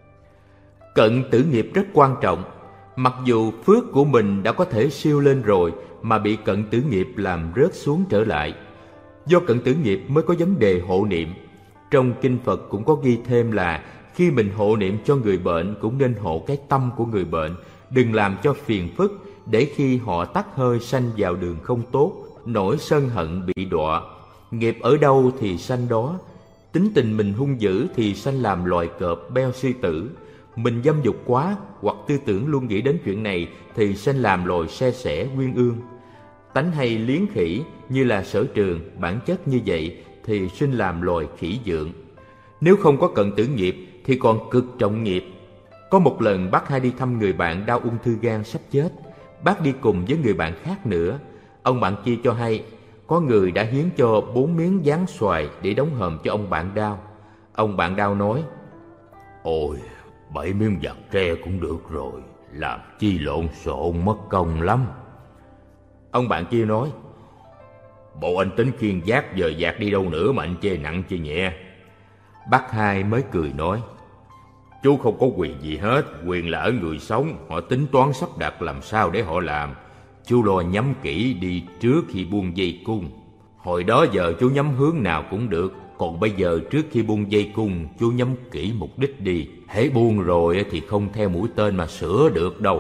Cận tử nghiệp rất quan trọng. Mặc dù phước của mình đã có thể siêu lên rồi, mà bị cận tử nghiệp làm rớt xuống trở lại. Do cận tử nghiệp mới có vấn đề hộ niệm. Trong kinh Phật cũng có ghi thêm là khi mình hộ niệm cho người bệnh cũng nên hộ cái tâm của người bệnh, đừng làm cho phiền phức, để khi họ tắt hơi sanh vào đường không tốt, nỗi sân hận bị đọa. Nghiệp ở đâu thì sanh đó. Tính tình mình hung dữ thì sanh làm loài cọp, beo, sư tử. Mình dâm dục quá, hoặc tư tưởng luôn nghĩ đến chuyện này, thì sanh làm loài xe sẻ, uyên ương. Tánh hay liến khỉ như là Sở Trường, bản chất như vậy thì sinh làm loài khỉ dượng. Nếu không có cận tử nghiệp thì còn cực trọng nghiệp. Có một lần bác hai đi thăm người bạn đau ung thư gan sắp chết. Bác đi cùng với người bạn khác nữa. Ông bạn kia cho hay có người đã hiến cho bốn miếng gián xoài để đóng hòm cho ông bạn đau. Ông bạn đau nói: "Ôi, bảy miếng vặt tre cũng được rồi, làm chi lộn xộn mất công lắm." Ông bạn kia nói: "Bộ anh tính khiêng vác giờ vạt đi đâu nữa mà anh chê nặng chê nhẹ?" Bác hai mới cười nói: "Chú không có quyền gì hết, quyền là ở người sống, họ tính toán sắp đặt làm sao để họ làm. Chú lo nhắm kỹ đi trước khi buông dây cung. Hồi đó giờ chú nhắm hướng nào cũng được, còn bây giờ trước khi buông dây cung, chú nhắm kỹ mục đích đi. Hễ buông rồi thì không theo mũi tên mà sửa được đâu."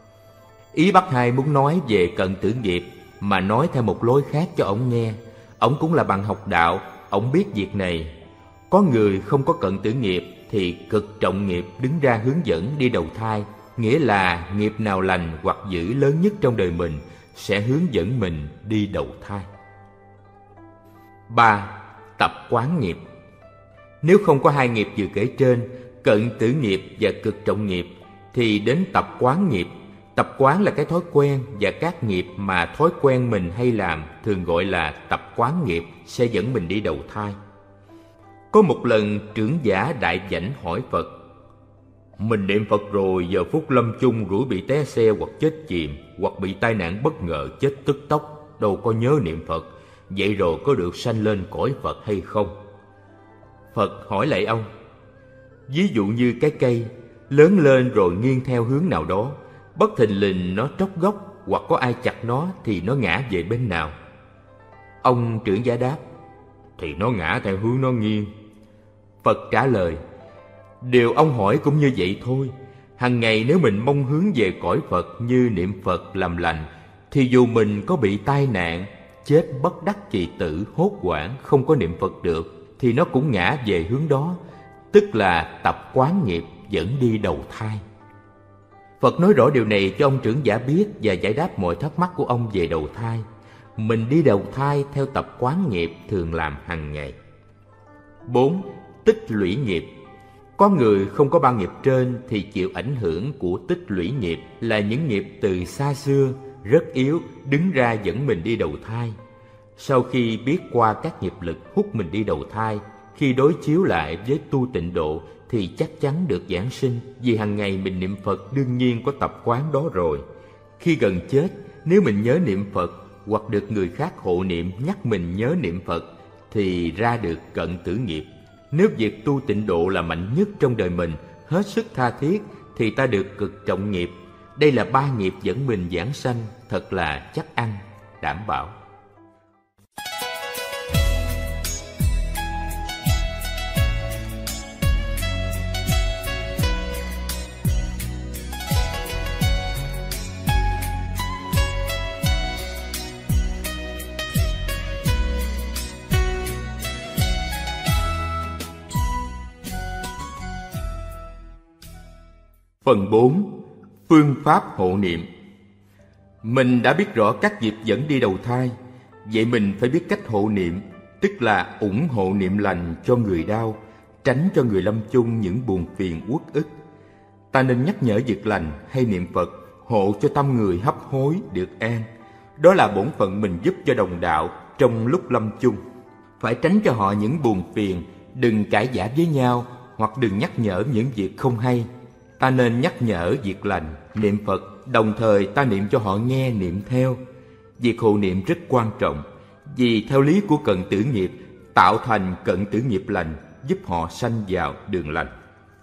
Ý bác hai muốn nói về cận tử nghiệp, mà nói theo một lối khác cho ổng nghe. Ổng cũng là bằng học đạo, ổng biết việc này. Có người không có cận tử nghiệp thì cực trọng nghiệp đứng ra hướng dẫn đi đầu thai, nghĩa là nghiệp nào lành hoặc dữ lớn nhất trong đời mình sẽ hướng dẫn mình đi đầu thai. Ba. Tập quán nghiệp. Nếu không có hai nghiệp vừa kể trên, cận tử nghiệp và cực trọng nghiệp, thì đến tập quán nghiệp. Tập quán là cái thói quen, và các nghiệp mà thói quen mình hay làm thường gọi là tập quán nghiệp, sẽ dẫn mình đi đầu thai. Có một lần trưởng giả Đại Chánh hỏi Phật: "Mình niệm Phật rồi, giờ phút lâm chung rủi bị té xe hoặc chết chìm, hoặc bị tai nạn bất ngờ chết tức tốc, đâu có nhớ niệm Phật, vậy rồi có được sanh lên cõi Phật hay không?" Phật hỏi lại ông: "Ví dụ như cái cây lớn lên rồi nghiêng theo hướng nào đó, bất thình lình nó tróc gốc, hoặc có ai chặt nó thì nó ngã về bên nào?" Ông trưởng giả đáp: "Thì nó ngã theo hướng nó nghiêng." Phật trả lời: "Điều ông hỏi cũng như vậy thôi. Hằng ngày nếu mình mong hướng về cõi Phật như niệm Phật làm lành, thì dù mình có bị tai nạn, chết bất đắc kỳ tử, hốt hoảng, không có niệm Phật được, thì nó cũng ngã về hướng đó, tức là tập quán nghiệp dẫn đi đầu thai." Phật nói rõ điều này cho ông trưởng giả biết và giải đáp mọi thắc mắc của ông về đầu thai. Mình đi đầu thai theo tập quán nghiệp thường làm hàng ngày. Bốn. Tích lũy nghiệp. Có người không có ba nghiệp trên thì chịu ảnh hưởng của tích lũy nghiệp, là những nghiệp từ xa xưa, rất yếu, đứng ra dẫn mình đi đầu thai. Sau khi biết qua các nghiệp lực hút mình đi đầu thai, khi đối chiếu lại với tu tịnh độ thì chắc chắn được giảng sinh, vì hàng ngày mình niệm Phật đương nhiên có tập quán đó rồi. Khi gần chết, nếu mình nhớ niệm Phật hoặc được người khác hộ niệm nhắc mình nhớ niệm Phật thì ra được cận tử nghiệp. Nếu việc tu tịnh độ là mạnh nhất trong đời mình, hết sức tha thiết thì ta được cực trọng nghiệp. Đây là ba nghiệp dẫn mình giảng sanh, thật là chắc ăn, đảm bảo. Phần bốn. Phương pháp hộ niệm. Mình đã biết rõ các nghiệp dẫn đi đầu thai, vậy mình phải biết cách hộ niệm, tức là ủng hộ niệm lành cho người đau, tránh cho người lâm chung những buồn phiền uất ức. Ta nên nhắc nhở việc lành hay niệm Phật, hộ cho tâm người hấp hối được an. Đó là bổn phận mình giúp cho đồng đạo trong lúc lâm chung. Phải tránh cho họ những buồn phiền, đừng cãi vã với nhau, hoặc đừng nhắc nhở những việc không hay. Ta nên nhắc nhở việc lành, niệm Phật, đồng thời ta niệm cho họ nghe niệm theo. Việc hộ niệm rất quan trọng, vì theo lý của cận tử nghiệp, tạo thành cận tử nghiệp lành, giúp họ sanh vào đường lành.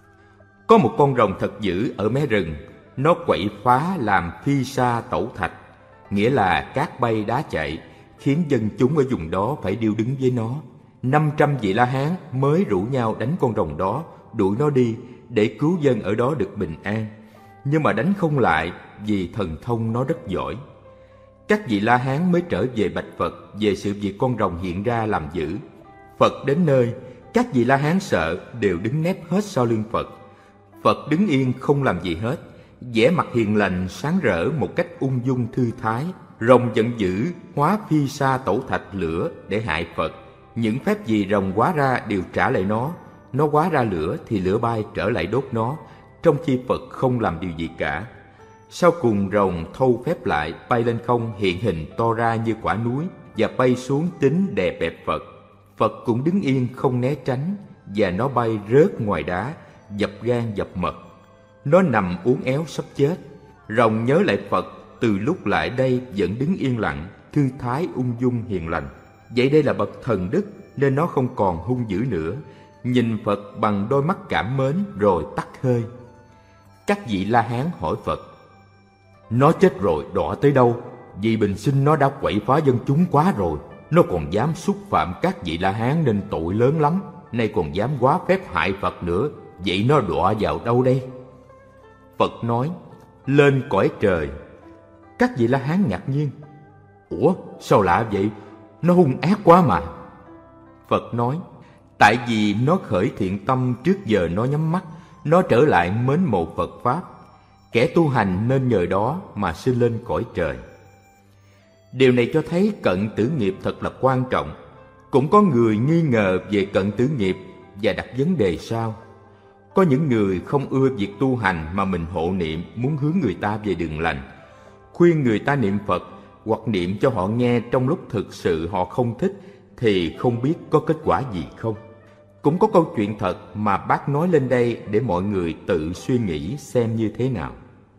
Có một con rồng thật dữ ở mé rừng, nó quậy phá làm phi sa tẩu thạch, nghĩa là cát bay đá chạy, khiến dân chúng ở vùng đó phải điêu đứng với nó. Năm trăm vị La Hán mới rủ nhau đánh con rồng đó, đuổi nó đi để cứu dân ở đó được bình an. Nhưng mà đánh không lại vì thần thông nó rất giỏi. Các vị La Hán mới trở về bạch Phật về sự việc con rồng hiện ra làm dữ. Phật đến nơi, các vị La Hán sợ đều đứng nép hết sau lưng Phật. Phật đứng yên không làm gì hết, vẻ mặt hiền lành sáng rỡ một cách ung dung thư thái. Rồng giận dữ hóa phi sa tẩu thạch lửa để hại Phật. Những phép gì rồng hóa ra đều trả lại nó. Nó hóa ra lửa thì lửa bay trở lại đốt nó, trong khi Phật không làm điều gì cả. Sau cùng rồng thâu phép lại, bay lên không hiện hình to ra như quả núi và bay xuống tính đè bẹp Phật. Phật cũng đứng yên không né tránh, và nó bay rớt ngoài đá, dập gan dập mật. Nó nằm uốn éo sắp chết. Rồng nhớ lại Phật, từ lúc lại đây vẫn đứng yên lặng, thư thái ung dung hiền lành. Vậy đây là bậc thần đức nên nó không còn hung dữ nữa, nhìn Phật bằng đôi mắt cảm mến rồi tắt hơi. Các vị La Hán hỏi Phật: Nó chết rồi đọa tới đâu? Vì bình sinh nó đã quậy phá dân chúng quá rồi. Nó còn dám xúc phạm các vị La Hán nên tội lớn lắm. Nay còn dám quá phép hại Phật nữa. Vậy nó đọa vào đâu đây? Phật nói: Lên cõi trời. Các vị La Hán ngạc nhiên: Ủa sao lạ vậy? Nó hung ác quá mà. Phật nói: Tại vì nó khởi thiện tâm trước giờ nó nhắm mắt, nó trở lại mến mộ Phật Pháp. Kẻ tu hành nên nhờ đó mà sinh lên cõi trời. Điều này cho thấy cận tử nghiệp thật là quan trọng. Cũng có người nghi ngờ về cận tử nghiệp và đặt vấn đề sau. Có những người không ưa việc tu hành mà mình hộ niệm, muốn hướng người ta về đường lành. Khuyên người ta niệm Phật hoặc niệm cho họ nghe trong lúc thực sự họ không thích thì không biết có kết quả gì không. Cũng có câu chuyện thật mà bác nói lên đây để mọi người tự suy nghĩ xem như thế nào.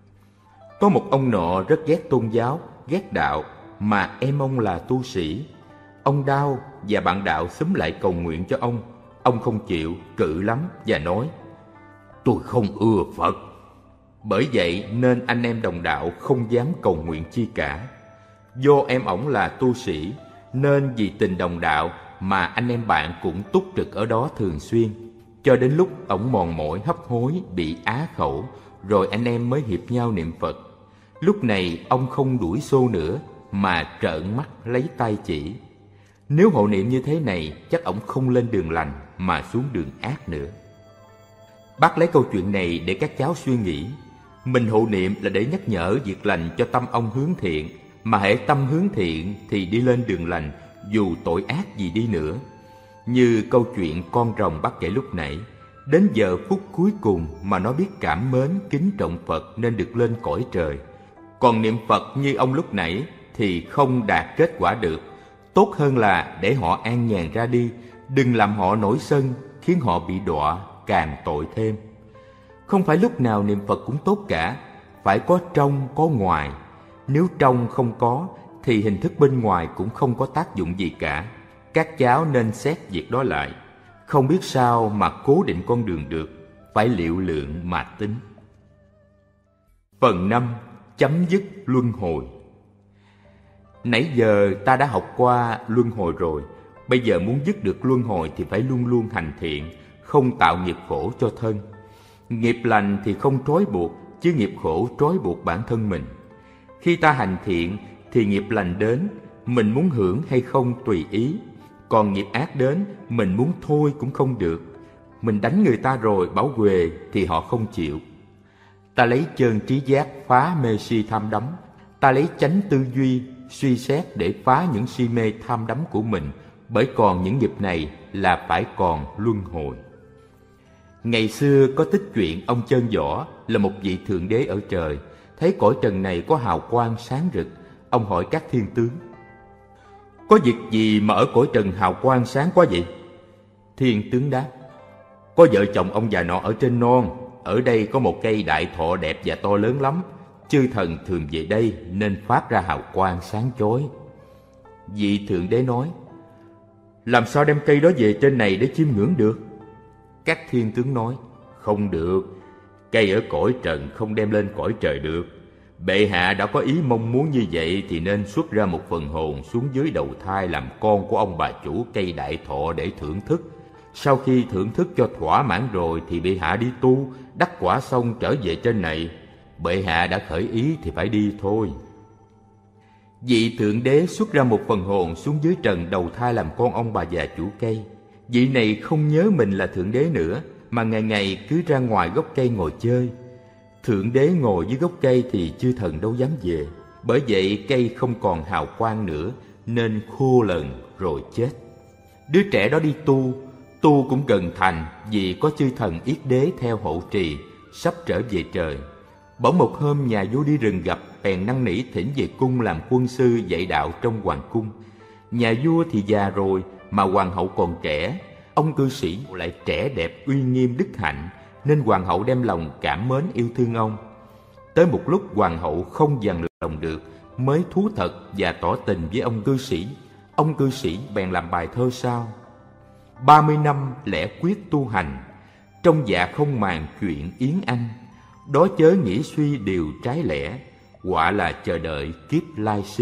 Có một ông nọ rất ghét tôn giáo, ghét đạo, mà em ông là tu sĩ. Ông đau và bạn đạo xúm lại cầu nguyện cho ông. Ông không chịu, cự lắm và nói: Tôi không ưa Phật. Bởi vậy nên anh em đồng đạo không dám cầu nguyện chi cả. Do em ổng là tu sĩ nên vì tình đồng đạo mà anh em bạn cũng túc trực ở đó thường xuyên, cho đến lúc ổng mòn mỏi hấp hối bị á khẩu, rồi anh em mới hiệp nhau niệm Phật. Lúc này ông không đuổi xô nữa mà trợn mắt lấy tay chỉ. Nếu hộ niệm như thế này chắc ổng không lên đường lành mà xuống đường ác nữa. Bác lấy câu chuyện này để các cháu suy nghĩ. Mình hộ niệm là để nhắc nhở việc lành cho tâm ông hướng thiện, mà hễ tâm hướng thiện thì đi lên đường lành dù tội ác gì đi nữa. Như câu chuyện con rồng bác kể lúc nãy, đến giờ phút cuối cùng mà nó biết cảm mến kính trọng Phật nên được lên cõi trời. Còn niệm Phật như ông lúc nãy thì không đạt kết quả được. Tốt hơn là để họ an nhàn ra đi, đừng làm họ nổi sân, khiến họ bị đọa, càng tội thêm. Không phải lúc nào niệm Phật cũng tốt cả, phải có trong có ngoài. Nếu trong không có thì hình thức bên ngoài cũng không có tác dụng gì cả. Các cháu nên xét việc đó lại. Không biết sao mà cố định con đường được, phải liệu lượng mà tính. Phần năm. Chấm dứt luân hồi. Nãy giờ ta đã học qua luân hồi rồi. Bây giờ muốn dứt được luân hồi thì phải luôn luôn hành thiện, không tạo nghiệp khổ cho thân. Nghiệp lành thì không trói buộc, chứ nghiệp khổ trói buộc bản thân mình. Khi ta hành thiện thì nghiệp lành đến, mình muốn hưởng hay không tùy ý. Còn nghiệp ác đến, mình muốn thôi cũng không được. Mình đánh người ta rồi bảo huề thì họ không chịu. Ta lấy chân trí giác phá mê si tham đắm. Ta lấy chánh tư duy suy xét để phá những si mê tham đắm của mình. Bởi còn những nghiệp này là phải còn luân hồi. Ngày xưa có tích chuyện ông Chân Võ là một vị thượng đế ở trời. Thấy cõi trần này có hào quang sáng rực, ông hỏi các thiên tướng: có việc gì mà ở cõi trần hào quang sáng quá vậy? Thiên tướng đáp: có vợ chồng ông già nọ ở trên non. Ở đây có một cây đại thọ đẹp và to lớn lắm. Chư thần thường về đây nên phát ra hào quang sáng chói. Vị thượng đế nói: làm sao đem cây đó về trên này để chiêm ngưỡng được? Các thiên tướng nói: không được. Cây ở cõi trần không đem lên cõi trời được. Bệ hạ đã có ý mong muốn như vậy thì nên xuất ra một phần hồn xuống dưới đầu thai làm con của ông bà chủ cây đại thọ để thưởng thức. Sau khi thưởng thức cho thỏa mãn rồi thì bệ hạ đi tu, đắc quả xong trở về trên này. Bệ hạ đã khởi ý thì phải đi thôi. Vị thượng đế xuất ra một phần hồn xuống dưới trần đầu thai làm con ông bà già chủ cây. Vị này không nhớ mình là thượng đế nữa, mà ngày ngày cứ ra ngoài gốc cây ngồi chơi. Thượng đế ngồi dưới gốc cây thì chư thần đâu dám về. Bởi vậy cây không còn hào quang nữa, nên khô lần rồi chết. Đứa trẻ đó đi tu, tu cũng gần thành vì có chư thần yết đế theo hộ trì, sắp trở về trời. Bỗng một hôm nhà vua đi rừng gặp, bèn năn nỉ thỉnh về cung làm quân sư dạy đạo trong hoàng cung. Nhà vua thì già rồi mà hoàng hậu còn trẻ. Ông cư sĩ lại trẻ đẹp uy nghiêm đức hạnh, nên hoàng hậu đem lòng cảm mến yêu thương ông. Tới một lúc hoàng hậu không dằn lòng được, mới thú thật và tỏ tình với ông cư sĩ. Ông cư sĩ bèn làm bài thơ sau: ba mươi năm lẽ quyết tu hành, trong dạ không màng chuyện yến anh. Đó chớ nghĩ suy điều trái lẽ, quả là chờ đợi kiếp lai sinh.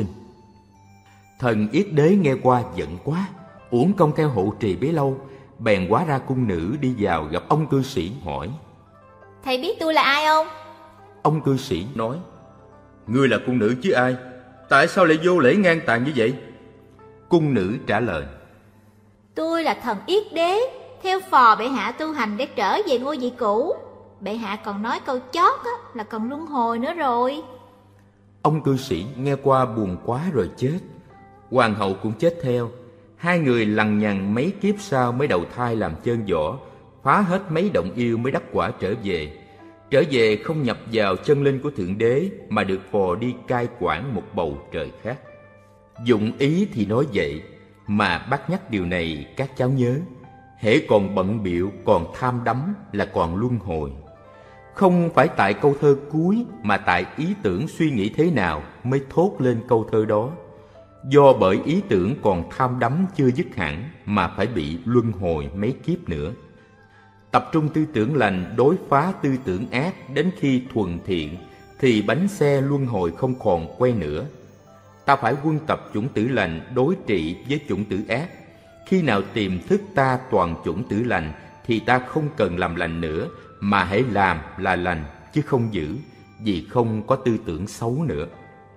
Thần yết đế nghe qua giận quá, uổng công theo hộ trì bấy lâu, bèn hóa ra cung nữ đi vào gặp ông cư sĩ hỏi: thầy biết tôi là ai không? Ông cư sĩ nói: ngươi là cung nữ chứ ai, tại sao lại vô lễ ngang tàn như vậy? Cung nữ trả lời: tôi là thần yết đế, theo phò bệ hạ tu hành để trở về ngôi vị cũ. Bệ hạ còn nói câu chót á, là còn luân hồi nữa rồi. Ông cư sĩ nghe qua buồn quá rồi chết. Hoàng hậu cũng chết theo. Hai người lằng nhằng mấy kiếp sau mới đầu thai làm Chân Võ, phá hết mấy động yêu mới đắc quả trở về. Trở về không nhập vào chân linh của Thượng Đế, mà được phò đi cai quản một bầu trời khác. Dụng ý thì nói vậy, mà bác nhắc điều này các cháu nhớ. Hễ còn bận bịu, còn tham đắm là còn luân hồi. Không phải tại câu thơ cuối, mà tại ý tưởng suy nghĩ thế nào mới thốt lên câu thơ đó. Do bởi ý tưởng còn tham đắm chưa dứt hẳn, mà phải bị luân hồi mấy kiếp nữa. Tập trung tư tưởng lành đối phá tư tưởng ác đến khi thuần thiện, thì bánh xe luân hồi không còn quay nữa. Ta phải quân tập chủng tử lành đối trị với chủng tử ác. Khi nào tiềm thức ta toàn chủng tử lành, thì ta không cần làm lành nữa, mà hãy làm là lành chứ không giữ, vì không có tư tưởng xấu nữa.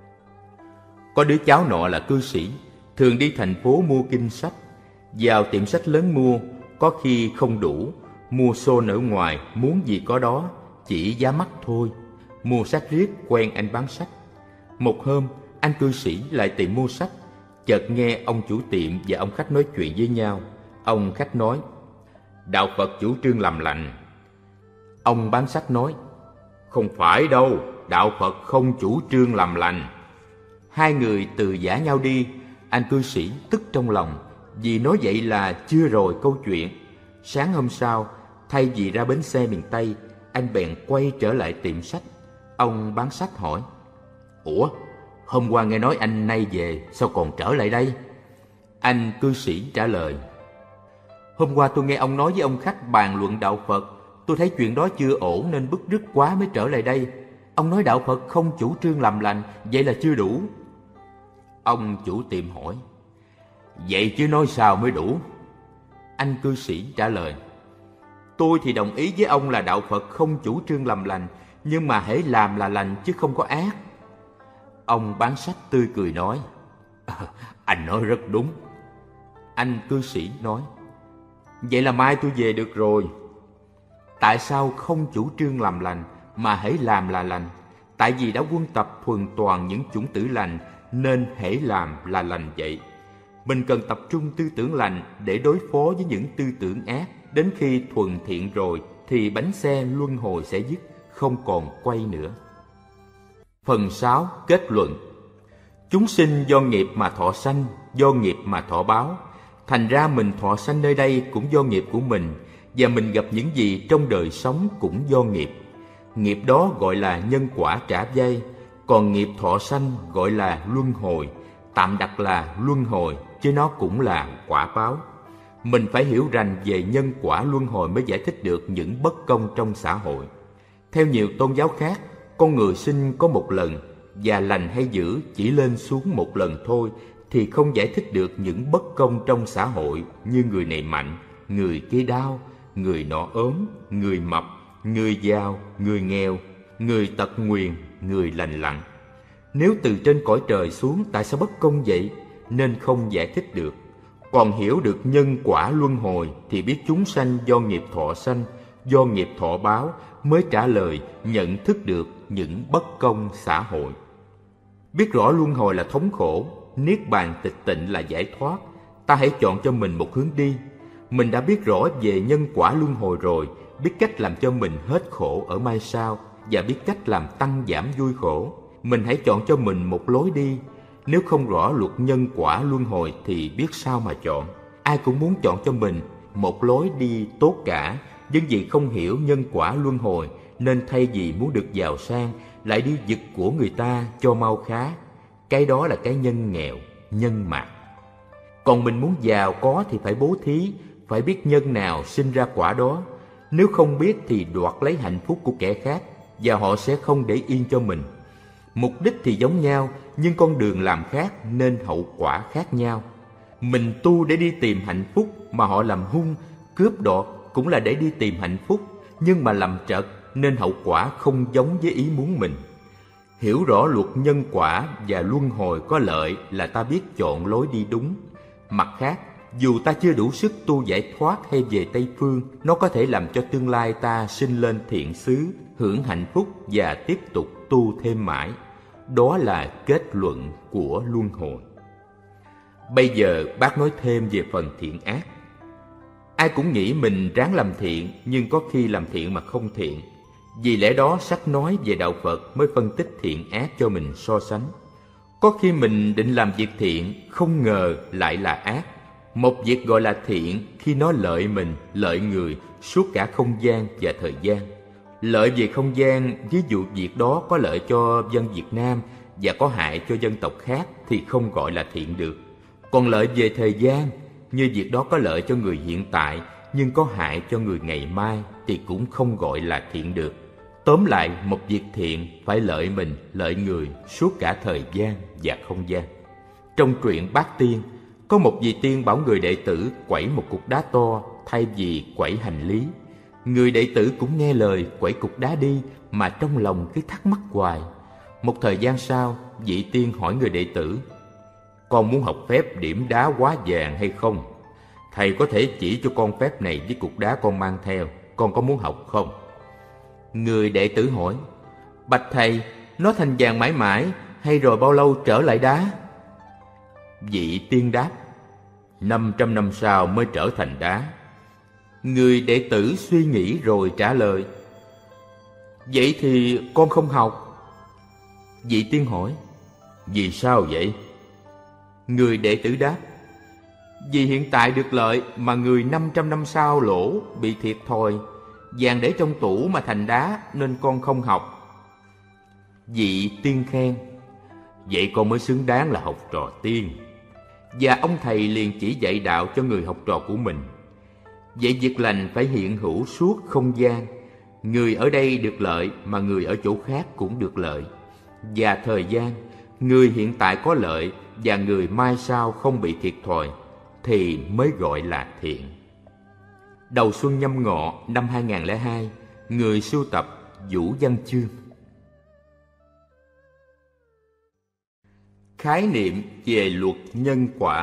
Có đứa cháu nọ là cư sĩ, thường đi thành phố mua kinh sách. Vào tiệm sách lớn mua, có khi không đủ, mua xôn ở ngoài, muốn gì có đó, chỉ giá mắc thôi. Mua sách riết quen anh bán sách. Một hôm, anh cư sĩ lại tìm mua sách, chợt nghe ông chủ tiệm và ông khách nói chuyện với nhau. Ông khách nói: đạo Phật chủ trương làm lành. Ông bán sách nói: không phải đâu, đạo Phật không chủ trương làm lành. Hai người từ giã nhau đi. Anh cư sĩ tức trong lòng, vì nói vậy là chưa rồi câu chuyện. Sáng hôm sau, thay vì ra bến xe miền Tây, anh bèn quay trở lại tiệm sách. Ông bán sách hỏi: Ủa, hôm qua nghe nói anh nay về, sao còn trở lại đây? Anh cư sĩ trả lời: Hôm qua tôi nghe ông nói với ông khách bàn luận đạo Phật. Tôi thấy chuyện đó chưa ổn nên bứt rứt quá mới trở lại đây. Ông nói đạo Phật không chủ trương làm lành, vậy là chưa đủ. Ông chủ tiệm hỏi: Vậy chứ nói sao mới đủ? Anh cư sĩ trả lời: Tôi thì đồng ý với ông là đạo Phật không chủ trương làm lành, nhưng mà hễ làm là lành chứ không có ác. Ông bán sách tươi cười nói: à, Anh nói rất đúng. Anh cư sĩ nói: Vậy là mai tôi về được rồi. Tại sao không chủ trương làm lành mà hễ làm là lành? Tại vì đã quân tập thuần toàn những chủng tử lành, nên hễ làm là lành vậy. Mình cần tập trung tư tưởng lành để đối phó với những tư tưởng ác. Đến khi thuần thiện rồi thì bánh xe luân hồi sẽ dứt, không còn quay nữa. Phần sáu. Kết luận. Chúng sinh do nghiệp mà thọ sanh, do nghiệp mà thọ báo. Thành ra mình thọ sanh nơi đây cũng do nghiệp của mình, và mình gặp những gì trong đời sống cũng do nghiệp. Nghiệp đó gọi là nhân quả trả vay, còn nghiệp thọ sanh gọi là luân hồi. Tạm đặt là luân hồi, chứ nó cũng là quả báo. Mình phải hiểu rành về nhân quả luân hồi mới giải thích được những bất công trong xã hội. Theo nhiều tôn giáo khác, con người sinh có một lần, và lành hay dữ chỉ lên xuống một lần thôi, thì không giải thích được những bất công trong xã hội như người này mạnh, người kia đau, người nọ ốm, người mập, người giàu, người nghèo, người tật nguyền, người lành lặn. Nếu từ trên cõi trời xuống tại sao bất công vậy, nên không giải thích được. Còn hiểu được nhân quả luân hồi thì biết chúng sanh do nghiệp thọ sanh, do nghiệp thọ báo, mới trả lời nhận thức được những bất công xã hội. Biết rõ luân hồi là thống khổ, niết bàn tịch tịnh là giải thoát. Ta hãy chọn cho mình một hướng đi. Mình đã biết rõ về nhân quả luân hồi rồi, biết cách làm cho mình hết khổ ở mai sau, và biết cách làm tăng giảm vui khổ. Mình hãy chọn cho mình một lối đi. Nếu không rõ luật nhân quả luân hồi thì biết sao mà chọn. Ai cũng muốn chọn cho mình một lối đi tốt cả, nhưng vì không hiểu nhân quả luân hồi nên thay vì muốn được giàu sang lại đi giật của người ta cho mau khá. Cái đó là cái nhân nghèo, nhân mạt. Còn mình muốn giàu có thì phải bố thí, phải biết nhân nào sinh ra quả đó. Nếu không biết thì đoạt lấy hạnh phúc của kẻ khác, và họ sẽ không để yên cho mình. Mục đích thì giống nhau, nhưng con đường làm khác nên hậu quả khác nhau. Mình tu để đi tìm hạnh phúc, mà họ làm hung, cướp đoạt cũng là để đi tìm hạnh phúc, nhưng mà làm trật nên hậu quả không giống với ý muốn mình. Hiểu rõ luật nhân quả và luân hồi có lợi là ta biết chọn lối đi đúng. Mặt khác, dù ta chưa đủ sức tu giải thoát hay về Tây Phương, nó có thể làm cho tương lai ta sinh lên thiện xứ, hưởng hạnh phúc và tiếp tục tu thêm mãi. Đó là kết luận của luân hồi. Bây giờ bác nói thêm về phần thiện ác. Ai cũng nghĩ mình ráng làm thiện, nhưng có khi làm thiện mà không thiện. Vì lẽ đó sách nói về đạo Phật mới phân tích thiện ác cho mình so sánh. Có khi mình định làm việc thiện, không ngờ lại là ác. Một việc gọi là thiện khi nó lợi mình, lợi người suốt cả không gian và thời gian. Lợi về không gian, ví dụ việc đó có lợi cho dân Việt Nam và có hại cho dân tộc khác thì không gọi là thiện được. Còn lợi về thời gian, như việc đó có lợi cho người hiện tại nhưng có hại cho người ngày mai thì cũng không gọi là thiện được. Tóm lại, một việc thiện phải lợi mình, lợi người suốt cả thời gian và không gian. Trong truyện Bát Tiên, có một vị tiên bảo người đệ tử quẩy một cục đá to thay vì quẩy hành lý. Người đệ tử cũng nghe lời quẩy cục đá đi, mà trong lòng cứ thắc mắc hoài. Một thời gian sau, vị tiên hỏi người đệ tử: Con muốn học phép điểm đá hóa vàng hay không? Thầy có thể chỉ cho con phép này với cục đá con mang theo. Con có muốn học không? Người đệ tử hỏi: Bạch thầy, nó thành vàng mãi mãi hay rồi bao lâu trở lại đá? Vị tiên đáp: Năm trăm năm sau mới trở thành đá. Người đệ tử suy nghĩ rồi trả lời: Vậy thì con không học. Vị tiên hỏi: Vì sao vậy? Người đệ tử đáp: Vì hiện tại được lợi mà người năm trăm năm sau lỗ, bị thiệt thòi. Vàng để trong tủ mà thành đá, nên con không học. Vị tiên khen: Vậy con mới xứng đáng là học trò tiên. Và ông thầy liền chỉ dạy đạo cho người học trò của mình. Vậy việc lành phải hiện hữu suốt không gian. Người ở đây được lợi mà người ở chỗ khác cũng được lợi. Và thời gian, người hiện tại có lợi và người mai sau không bị thiệt thòi thì mới gọi là thiện. Đầu xuân Nhâm Ngọ năm hai nghìn không trăm lẻ hai, người sưu tập Vũ Văn Chương. Khái niệm về luật nhân quả.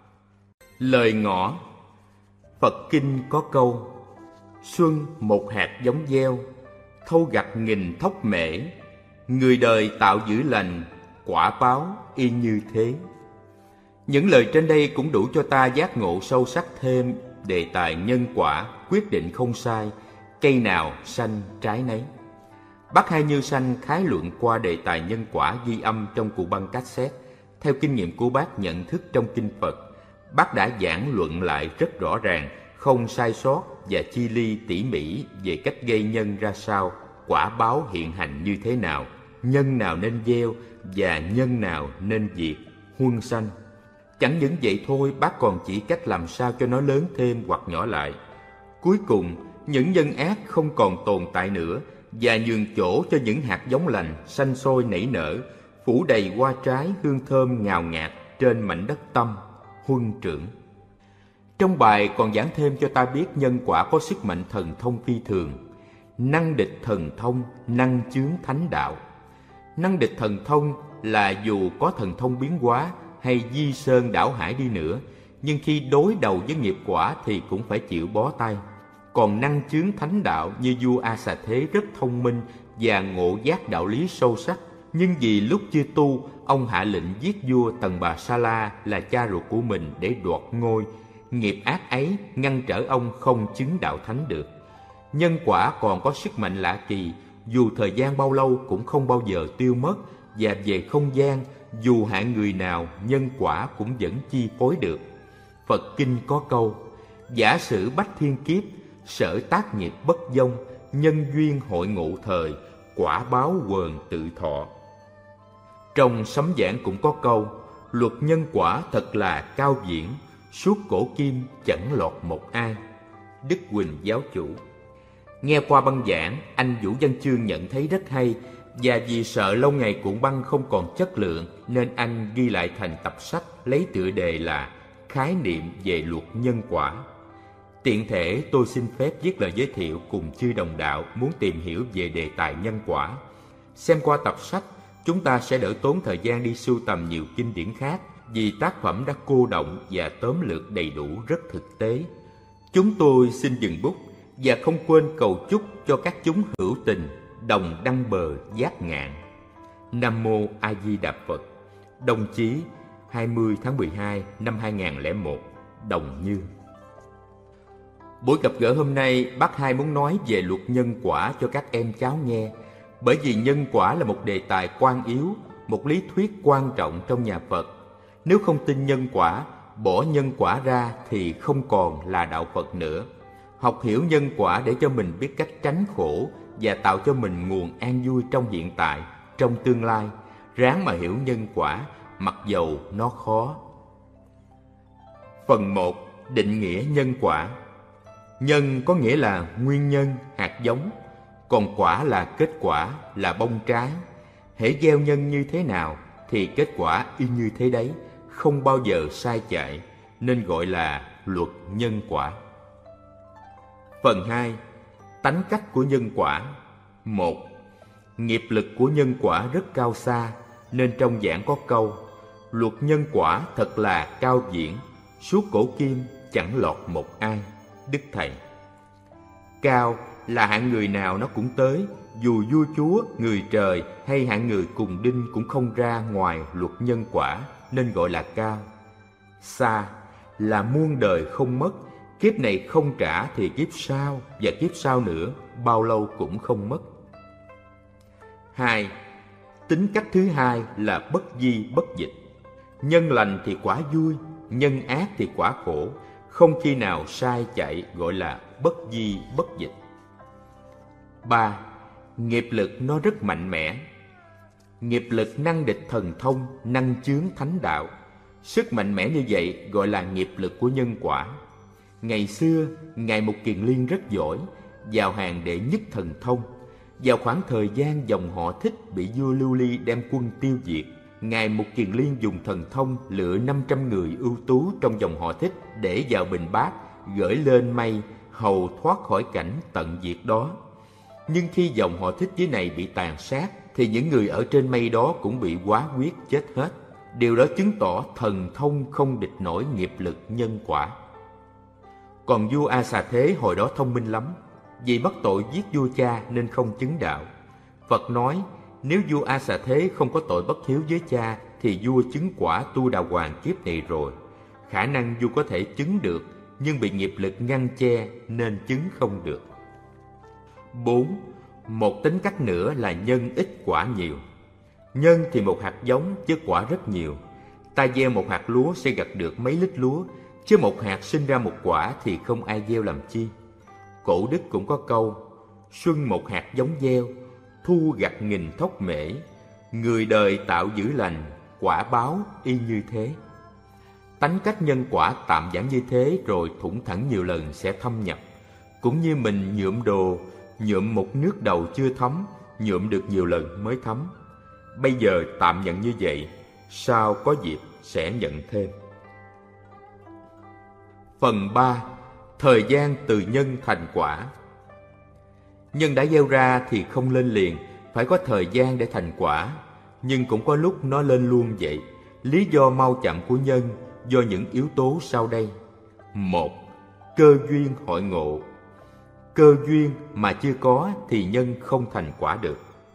Lời ngõ. Phật kinh có câu: Xuân một hạt giống gieo, thâu gặt nghìn thóc mễ. Người đời tạo dữ lành, quả báo y như thế. Những lời trên đây cũng đủ cho ta giác ngộ sâu sắc thêm đề tài nhân quả, quyết định không sai, cây nào xanh trái nấy. Bác Hai Như Sanh khái luận qua đề tài nhân quả ghi âm trong cụ băng cassette. Theo kinh nghiệm của bác nhận thức trong kinh Phật, bác đã giảng luận lại rất rõ ràng, không sai sót và chi ly tỉ mỉ về cách gây nhân ra sao, quả báo hiện hành như thế nào, nhân nào nên gieo và nhân nào nên diệt, huân sanh. Chẳng những vậy thôi, bác còn chỉ cách làm sao cho nó lớn thêm hoặc nhỏ lại. Cuối cùng, những nhân ác không còn tồn tại nữa và nhường chỗ cho những hạt giống lành xanh sôi nảy nở, phủ đầy hoa trái hương thơm ngào ngạt trên mảnh đất tâm, huân trưởng. Trong bài còn giảng thêm cho ta biết nhân quả có sức mạnh thần thông phi thường. Năng địch thần thông, năng chướng thánh đạo. Năng địch thần thông là dù có thần thông biến hóa hay di sơn đảo hải đi nữa, nhưng khi đối đầu với nghiệp quả thì cũng phải chịu bó tay. Còn năng chướng thánh đạo như vua A Xà Thế rất thông minh và ngộ giác đạo lý sâu sắc, nhưng vì lúc chưa tu, ông hạ lệnh giết vua Tần Bà Sa La là cha ruột của mình để đoạt ngôi. Nghiệp ác ấy ngăn trở ông không chứng đạo thánh được. Nhân quả còn có sức mạnh lạ kỳ, dù thời gian bao lâu cũng không bao giờ tiêu mất, và về không gian, dù hạng người nào, nhân quả cũng vẫn chi phối được. Phật kinh có câu: Giả sử bách thiên kiếp, sở tác nghiệp bất vong, nhân duyên hội ngộ thời, quả báo quờn tự thọ. Trong sấm giảng cũng có câu: Luật nhân quả thật là cao viễn, suốt cổ kim chẳng lọt một ai. Đức Huỳnh giáo chủ. Nghe qua băng giảng, anh Vũ Văn Chương nhận thấy rất hay, và vì sợ lâu ngày cuộn băng không còn chất lượng nên anh ghi lại thành tập sách lấy tựa đề là Khái niệm về luật nhân quả. Tiện thể tôi xin phép viết lời giới thiệu cùng chư đồng đạo muốn tìm hiểu về đề tài nhân quả. Xem qua tập sách, chúng ta sẽ đỡ tốn thời gian đi sưu tầm nhiều kinh điển khác, vì tác phẩm đã cô đọng và tóm lược đầy đủ rất thực tế. Chúng tôi xin dừng bút và không quên cầu chúc cho các chúng hữu tình đồng đăng bờ giác ngạn. Nam Mô A Di Đà Phật. Đồng chí, hai mươi tháng mười hai năm hai nghìn không trăm lẻ một, Đồng Như. Buổi gặp gỡ hôm nay, bác Hai muốn nói về luật nhân quả cho các em cháu nghe, bởi vì nhân quả là một đề tài quan yếu, một lý thuyết quan trọng trong nhà Phật. Nếu không tin nhân quả, bỏ nhân quả ra thì không còn là đạo Phật nữa. Học hiểu nhân quả để cho mình biết cách tránh khổ và tạo cho mình nguồn an vui trong hiện tại, trong tương lai. Ráng mà hiểu nhân quả, mặc dầu nó khó. Phần một. Định nghĩa nhân quả. Nhân có nghĩa là nguyên nhân, hạt giống, còn quả là kết quả, là bông trái. Hễ gieo nhân như thế nào thì kết quả y như thế đấy, không bao giờ sai chạy, nên gọi là luật nhân quả. Phần hai. Tánh cách của nhân quả. Một. Nghiệp lực của nhân quả rất cao xa, nên trong giảng có câu: Luật nhân quả thật là cao viễn, suốt cổ kim chẳng lọt một ai. Đức Thầy. Cao là hạng người nào nó cũng tới, dù vua chúa, người trời hay hạng người cùng đinh cũng không ra ngoài luật nhân quả, nên gọi là cao. Xa là muôn đời không mất, kiếp này không trả thì kiếp sau và kiếp sau nữa, bao lâu cũng không mất. Hai. tính cách thứ hai là bất di bất dịch. Nhân lành thì quả vui, nhân ác thì quả khổ, không khi nào sai chạy, gọi là bất di bất dịch. Ba. Nghiệp lực nó rất mạnh mẽ. Nghiệp lực năng địch thần thông, năng chướng thánh đạo. Sức mạnh mẽ như vậy gọi là nghiệp lực của nhân quả. Ngày xưa, Ngài Mục Kiền Liên rất giỏi, vào hàng đệ nhất thần thông. Vào khoảng thời gian dòng họ Thích bị vua Lưu Ly đem quân tiêu diệt, Ngài Mục Kiền Liên dùng thần thông lựa năm trăm người ưu tú trong dòng họ Thích để vào bình bát, gửi lên mây, hầu thoát khỏi cảnh tận diệt đó. Nhưng khi dòng họ Thích dưới này bị tàn sát, thì những người ở trên mây đó cũng bị hóa quyết chết hết. Điều đó chứng tỏ thần thông không địch nổi nghiệp lực nhân quả. Còn vua A Xà Thế hồi đó thông minh lắm, vì bắt tội giết vua cha nên không chứng đạo. Phật nói, nếu vua A Xà Thế không có tội bất hiếu với cha, thì vua chứng quả tu đà hoàng kiếp này rồi. Khả năng vua có thể chứng được, nhưng bị nghiệp lực ngăn che nên chứng không được. Bốn. Một tính cách nữa là nhân ít quả nhiều. Nhân thì một hạt giống, chứ quả rất nhiều. Ta gieo một hạt lúa sẽ gặt được mấy lít lúa, chứ một hạt sinh ra một quả thì không ai gieo làm chi. Cổ đức cũng có câu, xuân một hạt giống gieo, thu gặt nghìn thóc mễ. Người đời tạo dữ lành, quả báo y như thế. Tánh cách nhân quả tạm giản như thế rồi thủng thẳng nhiều lần sẽ thâm nhập. Cũng như mình nhuộm đồ, nhuộm một nước đầu chưa thấm, nhuộm được nhiều lần mới thấm. Bây giờ tạm nhận như vậy, sau có dịp sẽ nhận thêm. Phần ba. Thời gian từ nhân thành quả. Nhân đã gieo ra thì không lên liền, phải có thời gian để thành quả. Nhưng cũng có lúc nó lên luôn vậy. Lý do mau chậm của nhân do những yếu tố sau đây. Một. Cơ duyên hội ngộ. Cơ duyên mà chưa có thì nhân không thành quả được.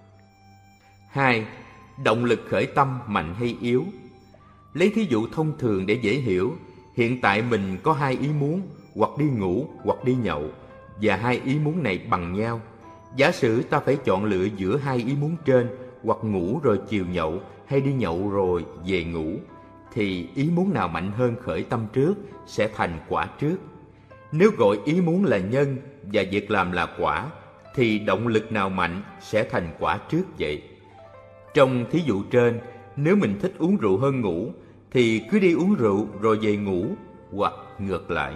Hai. Động lực khởi tâm mạnh hay yếu. Lấy thí dụ thông thường để dễ hiểu, hiện tại mình có hai ý muốn, hoặc đi ngủ hoặc đi nhậu, và hai ý muốn này bằng nhau. Giả sử ta phải chọn lựa giữa hai ý muốn trên, hoặc ngủ rồi chiều nhậu, hay đi nhậu rồi về ngủ, thì ý muốn nào mạnh hơn khởi tâm trước sẽ thành quả trước. Nếu gọi ý muốn là nhân và việc làm là quả, thì động lực nào mạnh sẽ thành quả trước vậy. Trong thí dụ trên, nếu mình thích uống rượu hơn ngủ, thì cứ đi uống rượu rồi về ngủ, hoặc ngược lại.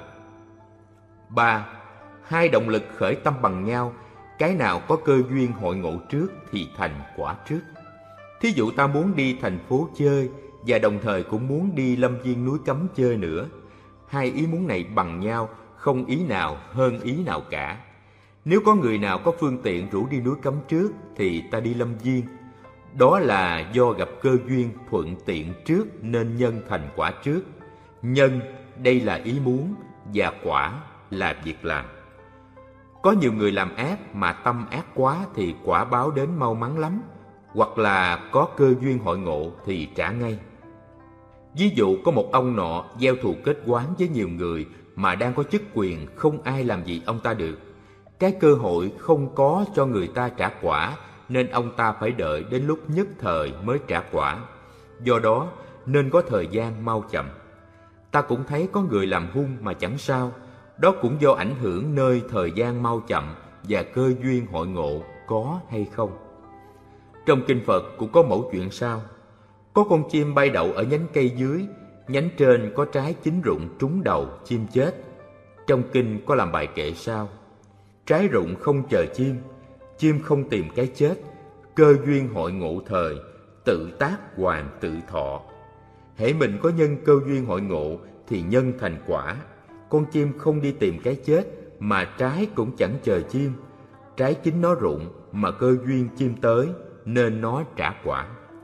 Ba. Hai động lực khởi tâm bằng nhau, cái nào có cơ duyên hội ngộ trước thì thành quả trước. Thí dụ ta muốn đi thành phố chơi, và đồng thời cũng muốn đi lâm viên núi Cấm chơi nữa. Hai ý muốn này bằng nhau, không ý nào hơn ý nào cả. Nếu có người nào có phương tiện rủ đi núi Cấm trước, thì ta đi lâm viên. Đó là do gặp cơ duyên thuận tiện trước nên nhân thành quả trước. Nhân đây là ý muốn, và quả là việc làm. Có nhiều người làm ác mà tâm ác quá thì quả báo đến mau mắn lắm, hoặc là có cơ duyên hội ngộ thì trả ngay. Ví dụ có một ông nọ gieo thù kết oán với nhiều người mà đang có chức quyền, không ai làm gì ông ta được. Cái cơ hội không có cho người ta trả quả, nên ông ta phải đợi đến lúc nhất thời mới trả quả. Do đó nên có thời gian mau chậm. Ta cũng thấy có người làm hung mà chẳng sao. Đó cũng do ảnh hưởng nơi thời gian mau chậm và cơ duyên hội ngộ có hay không. Trong kinh Phật cũng có mẫu chuyện sau. Có con chim bay đậu ở nhánh cây dưới, nhánh trên có trái chín rụng trúng đầu, chim chết. Trong kinh có làm bài kệ sau: trái rụng không chờ chim, chim không tìm cái chết, cơ duyên hội ngộ thời, tự tác hoàn tự thọ. Hễ mình có nhân cơ duyên hội ngộ thì nhân thành quả. Con chim không đi tìm cái chết, mà trái cũng chẳng chờ chim. Trái chín nó rụng, mà cơ duyên chim tới, nên nó trả quả.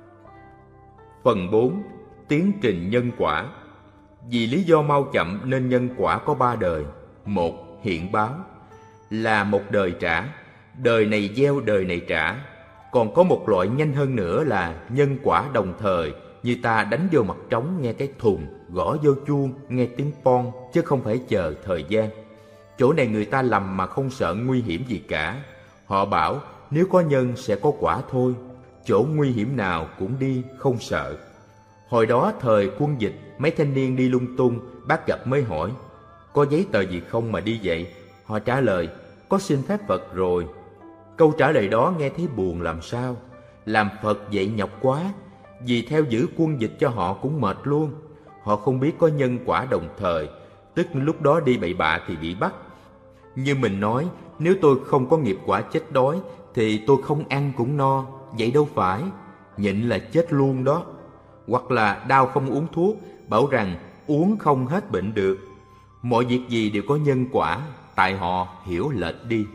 Phần bốn. Tiến trình nhân quả. Vì lý do mau chậm nên nhân quả có ba đời. Một. Hiện báo, là một đời trả. Đời này gieo đời này trả. Còn có một loại nhanh hơn nữa là nhân quả đồng thời, như ta đánh vô mặt trống nghe cái thùng, gõ vô chuông nghe tiếng pon, chứ không phải chờ thời gian. Chỗ này người ta lầm mà không sợ nguy hiểm gì cả. Họ bảo nếu có nhân sẽ có quả thôi. chỗ nguy hiểm nào cũng đi không sợ. Hồi đó thời quân dịch, mấy thanh niên đi lung tung, bác gặp mới hỏi: có giấy tờ gì không mà đi vậy? Họ trả lời: có xin phép Phật rồi. Câu trả lời đó nghe thấy buồn làm sao. Làm Phật vậy nhọc quá, vì theo giữ quân dịch cho họ cũng mệt luôn. Họ không biết có nhân quả đồng thời, tức lúc đó đi bậy bạ thì bị bắt. Như mình nói, nếu tôi không có nghiệp quả chết đói thì tôi không ăn cũng no, vậy đâu phải. Nhịn là chết luôn đó. Hoặc là đau không uống thuốc, bảo rằng uống không hết bệnh được. Mọi việc gì đều có nhân quả, tại họ hiểu lệch đi.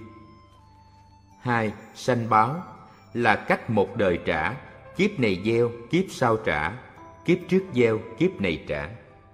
Hai, sanh báo là cách một đời trả, kiếp này gieo, kiếp sau trả, kiếp trước gieo, kiếp này trả.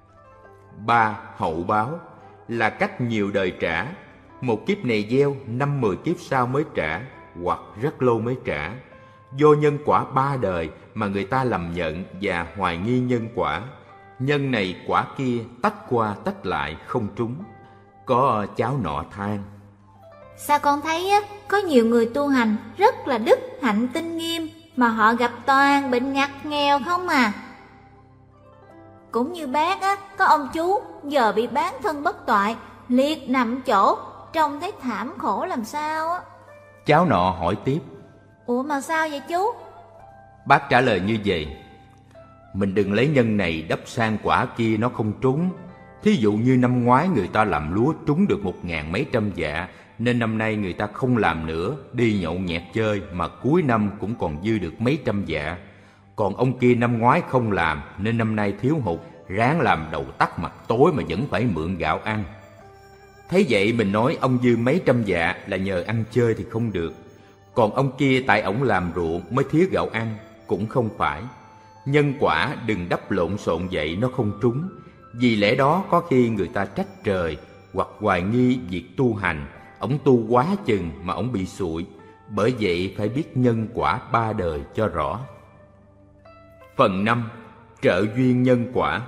Ba, hậu báo là cách nhiều đời trả, một kiếp này gieo, năm mười kiếp sau mới trả, hoặc rất lâu mới trả. Do nhân quả ba đời mà người ta lầm nhận và hoài nghi nhân quả. Nhân này quả kia tách qua tách lại không trúng. Có cháu nọ than: sao con thấy á, có nhiều người tu hành rất là đức hạnh tinh nghiêm mà họ gặp toàn bệnh ngặt nghèo không à. Cũng như bác á, có ông chú giờ bị bán thân bất toại, liệt nằm chỗ, trông thấy thảm khổ làm sao á. Cháu nọ hỏi tiếp: ủa mà sao vậy chú? Bác trả lời như vậy: mình đừng lấy nhân này đắp sang quả kia nó không trúng. Thí dụ như năm ngoái người ta làm lúa trúng được một ngàn mấy trăm dạ, nên năm nay người ta không làm nữa, đi nhậu nhẹt chơi, mà cuối năm cũng còn dư được mấy trăm dạ. Còn ông kia năm ngoái không làm nên năm nay thiếu hụt, ráng làm đầu tắt mặt tối mà vẫn phải mượn gạo ăn. Thấy vậy mình nói ông dư mấy trăm dạ là nhờ ăn chơi thì không được. Còn ông kia tại ổng làm ruộng mới thiếu gạo ăn, cũng không phải. Nhân quả đừng đắp lộn xộn vậy nó không trúng. Vì lẽ đó có khi người ta trách trời hoặc hoài nghi việc tu hành, ổng tu quá chừng mà ổng bị sụi. Bởi vậy phải biết nhân quả ba đời cho rõ. Phần năm. Trợ duyên nhân quả.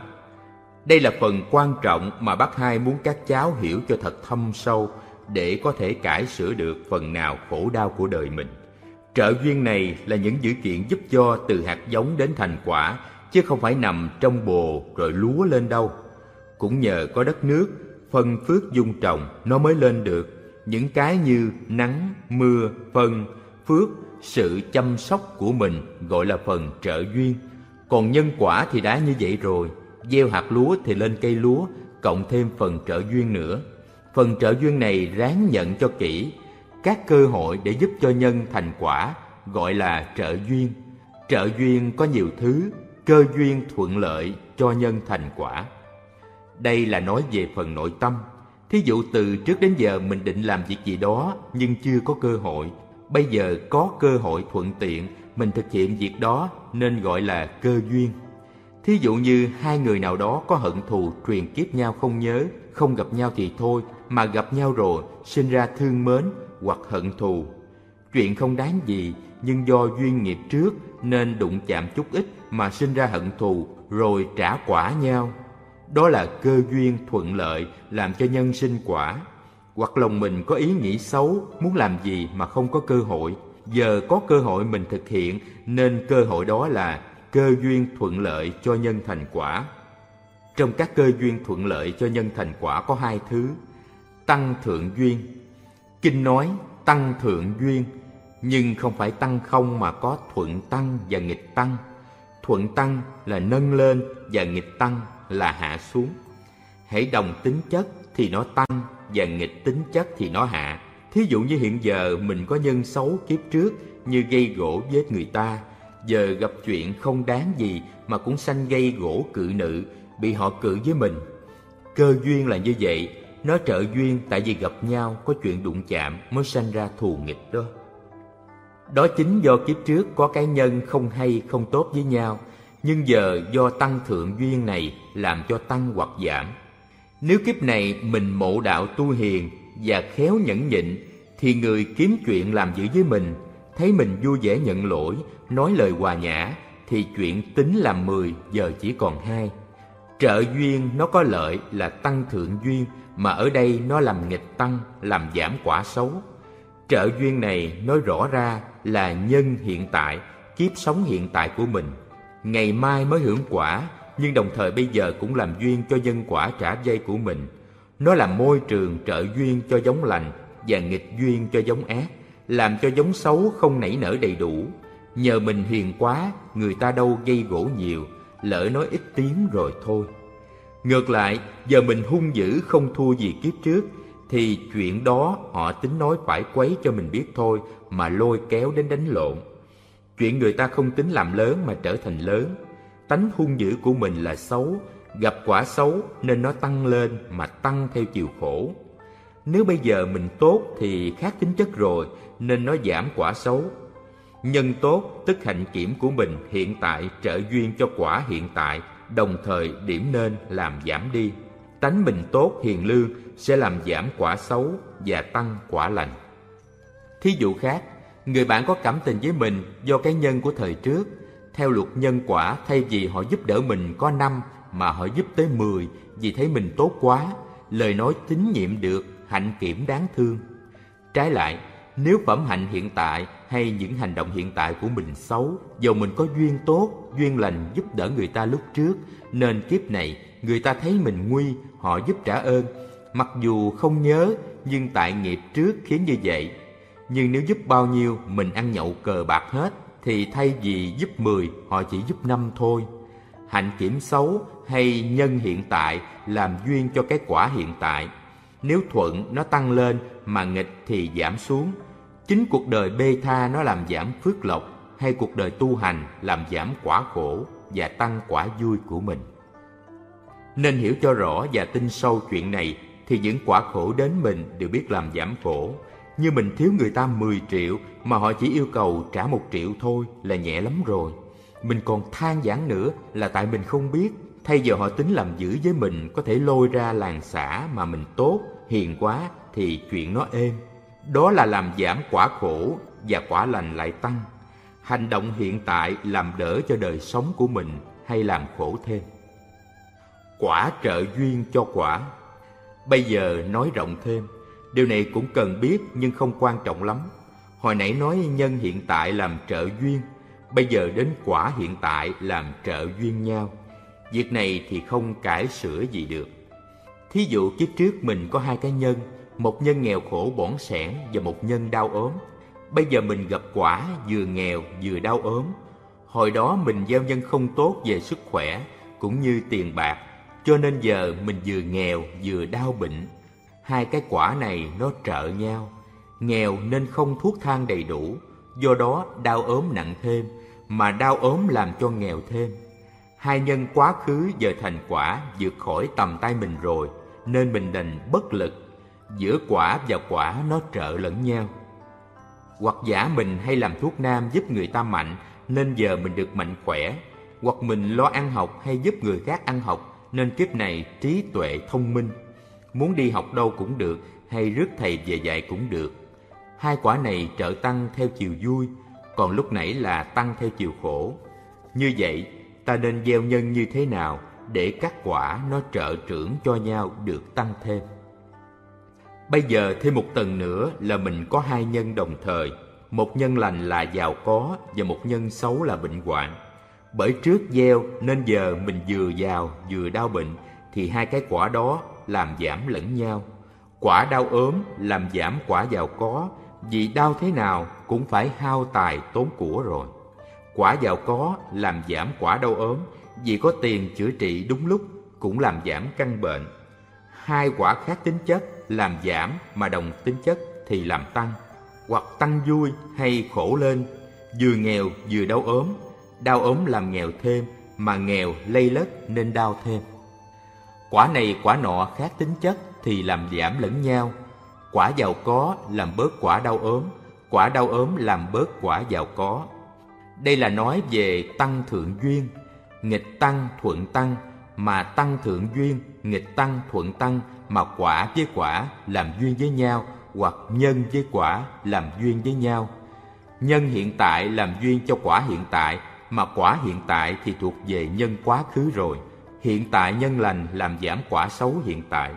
Đây là phần quan trọng mà bác Hai muốn các cháu hiểu cho thật thâm sâu, để có thể cải sửa được phần nào khổ đau của đời mình. Trợ duyên này là những dữ kiện giúp cho từ hạt giống đến thành quả, chứ không phải nằm trong bồ rồi lúa lên đâu. Cũng nhờ có đất nước, phân phước dung trồng nó mới lên được. Những cái như nắng, mưa, phân, phước, sự chăm sóc của mình gọi là phần trợ duyên. Còn nhân quả thì đã như vậy rồi, gieo hạt lúa thì lên cây lúa, cộng thêm phần trợ duyên nữa. Phần trợ duyên này ráng nhận cho kỹ. Các cơ hội để giúp cho nhân thành quả gọi là trợ duyên. Trợ duyên có nhiều thứ, cơ duyên thuận lợi cho nhân thành quả. Đây là nói về phần nội tâm. Thí dụ từ trước đến giờ mình định làm việc gì đó nhưng chưa có cơ hội. Bây giờ có cơ hội thuận tiện, mình thực hiện việc đó nên gọi là cơ duyên. Thí dụ như hai người nào đó có hận thù truyền kiếp nhau không nhớ, không gặp nhau thì thôi, mà gặp nhau rồi sinh ra thương mến hoặc hận thù. Chuyện không đáng gì, nhưng do duyên nghiệp trước nên đụng chạm chút ít mà sinh ra hận thù rồi trả quả nhau. Đó là cơ duyên thuận lợi làm cho nhân sinh quả. Hoặc lòng mình có ý nghĩ xấu, muốn làm gì mà không có cơ hội. Giờ có cơ hội mình thực hiện nên cơ hội đó là cơ duyên thuận lợi cho nhân thành quả. Trong các cơ duyên thuận lợi cho nhân thành quả có hai thứ: tăng thượng duyên. Kinh nói tăng thượng duyên, nhưng không phải tăng không mà có thuận tăng và nghịch tăng. Thuận tăng là nâng lên và nghịch tăng là hạ xuống. Hễ đồng tính chất thì nó tăng và nghịch tính chất thì nó hạ. Thí dụ như hiện giờ mình có nhân xấu kiếp trước như gây gỗ với người ta, giờ gặp chuyện không đáng gì mà cũng sanh gây gỗ cự nữ, bị họ cự với mình. Cơ duyên là như vậy, nó trợ duyên tại vì gặp nhau có chuyện đụng chạm mới sanh ra thù nghịch đó. Đó chính do kiếp trước có cái nhân không hay không tốt với nhau, nhưng giờ do tăng thượng duyên này làm cho tăng hoặc giảm. Nếu kiếp này mình mộ đạo tu hiền và khéo nhẫn nhịn, thì người kiếm chuyện làm dữ với mình, thấy mình vui vẻ nhận lỗi, nói lời hòa nhã, thì chuyện tính làm mười giờ chỉ còn hai. Trợ duyên nó có lợi là tăng thượng duyên, mà ở đây nó làm nghịch tăng, làm giảm quả xấu. Trợ duyên này nói rõ ra là nhân hiện tại, kiếp sống hiện tại của mình. Ngày mai mới hưởng quả, nhưng đồng thời bây giờ cũng làm duyên cho nhân quả trả dây của mình. Nó làm môi trường trợ duyên cho giống lành và nghịch duyên cho giống ác, làm cho giống xấu không nảy nở đầy đủ. Nhờ mình hiền quá, người ta đâu gây gổ nhiều, lỡ nói ít tiếng rồi thôi. Ngược lại, giờ mình hung dữ không thua gì kiếp trước, thì chuyện đó họ tính nói phải quấy cho mình biết thôi, mà lôi kéo đến đánh lộn. Chuyện người ta không tính làm lớn mà trở thành lớn. Tánh hung dữ của mình là xấu, gặp quả xấu nên nó tăng lên mà tăng theo chiều khổ. Nếu bây giờ mình tốt thì khác tính chất rồi, nên nó giảm quả xấu. Nhân tốt tức hạnh kiểm của mình hiện tại trợ duyên cho quả hiện tại, đồng thời điểm nên làm giảm đi. Tánh mình tốt hiền lương sẽ làm giảm quả xấu và tăng quả lành. Thí dụ khác, người bạn có cảm tình với mình do cái nhân của thời trước. Theo luật nhân quả, thay vì họ giúp đỡ mình có năm mà họ giúp tới mười vì thấy mình tốt quá, lời nói tín nhiệm được, hạnh kiểm đáng thương. Trái lại, nếu phẩm hạnh hiện tại hay những hành động hiện tại của mình xấu, dầu mình có duyên tốt, duyên lành giúp đỡ người ta lúc trước, nên kiếp này người ta thấy mình nguy, họ giúp trả ơn. Mặc dù không nhớ, nhưng tại nghiệp trước khiến như vậy. Nhưng nếu giúp bao nhiêu mình ăn nhậu cờ bạc hết, thì thay vì giúp mười, họ chỉ giúp năm thôi. Hạnh kiểm xấu hay nhân hiện tại làm duyên cho cái quả hiện tại. Nếu thuận nó tăng lên, mà nghịch thì giảm xuống. Chính cuộc đời bê tha nó làm giảm phước lộc, hay cuộc đời tu hành làm giảm quả khổ và tăng quả vui của mình. Nên hiểu cho rõ và tin sâu chuyện này, thì những quả khổ đến mình đều biết làm giảm khổ. Như mình thiếu người ta mười triệu mà họ chỉ yêu cầu trả một triệu thôi là nhẹ lắm rồi. Mình còn than vãn nữa là tại mình không biết. Thay giờ họ tính làm dữ với mình, có thể lôi ra làng xã mà mình tốt, hiền quá thì chuyện nó êm. Đó là làm giảm quả khổ và quả lành lại tăng. Hành động hiện tại làm đỡ cho đời sống của mình hay làm khổ thêm. Quả trợ duyên cho quả. Bây giờ nói rộng thêm, điều này cũng cần biết nhưng không quan trọng lắm. Hồi nãy nói nhân hiện tại làm trợ duyên, bây giờ đến quả hiện tại làm trợ duyên nhau. Việc này thì không cải sửa gì được. Thí dụ kiếp trước mình có hai cái nhân, một nhân nghèo khổ bỏn sẻn và một nhân đau ốm. Bây giờ mình gặp quả vừa nghèo vừa đau ốm. Hồi đó mình gieo nhân không tốt về sức khỏe cũng như tiền bạc, cho nên giờ mình vừa nghèo vừa đau bệnh. Hai cái quả này nó trợ nhau. Nghèo nên không thuốc thang đầy đủ, do đó đau ốm nặng thêm, mà đau ốm làm cho nghèo thêm. Hai nhân quá khứ giờ thành quả vượt khỏi tầm tay mình rồi, nên mình đành bất lực. Giữa quả và quả nó trợ lẫn nhau. Hoặc giả mình hay làm thuốc nam giúp người ta mạnh, nên giờ mình được mạnh khỏe. Hoặc mình lo ăn học hay giúp người khác ăn học, nên kiếp này trí tuệ thông minh. Muốn đi học đâu cũng được, hay rước thầy về dạy cũng được. Hai quả này trợ tăng theo chiều vui, còn lúc nãy là tăng theo chiều khổ. Như vậy, ta nên gieo nhân như thế nào để các quả nó trợ trưởng cho nhau được tăng thêm. Bây giờ thêm một tầng nữa là mình có hai nhân đồng thời. Một nhân lành là giàu có và một nhân xấu là bệnh hoạn. Bởi trước gieo nên giờ mình vừa giàu vừa đau bệnh, thì hai cái quả đó làm giảm lẫn nhau. Quả đau ốm làm giảm quả giàu có, vì đau thế nào cũng phải hao tài tốn của rồi. Quả giàu có làm giảm quả đau ốm, vì có tiền chữa trị đúng lúc cũng làm giảm căn bệnh. Hai quả khác tính chất làm giảm mà đồng tính chất thì làm tăng, hoặc tăng vui hay khổ lên. Vừa nghèo vừa đau ốm, đau ốm làm nghèo thêm, mà nghèo lây lất nên đau thêm. Quả này quả nọ khác tính chất thì làm giảm lẫn nhau. Quả giàu có làm bớt quả đau ốm, quả đau ốm làm bớt quả giàu có. Đây là nói về tăng thượng duyên, nghịch tăng thuận tăng, mà tăng thượng duyên, nghịch tăng thuận tăng, mà quả với quả làm duyên với nhau, hoặc nhân với quả làm duyên với nhau. Nhân hiện tại làm duyên cho quả hiện tại, mà quả hiện tại thì thuộc về nhân quá khứ rồi. Hiện tại nhân lành làm giảm quả xấu hiện tại.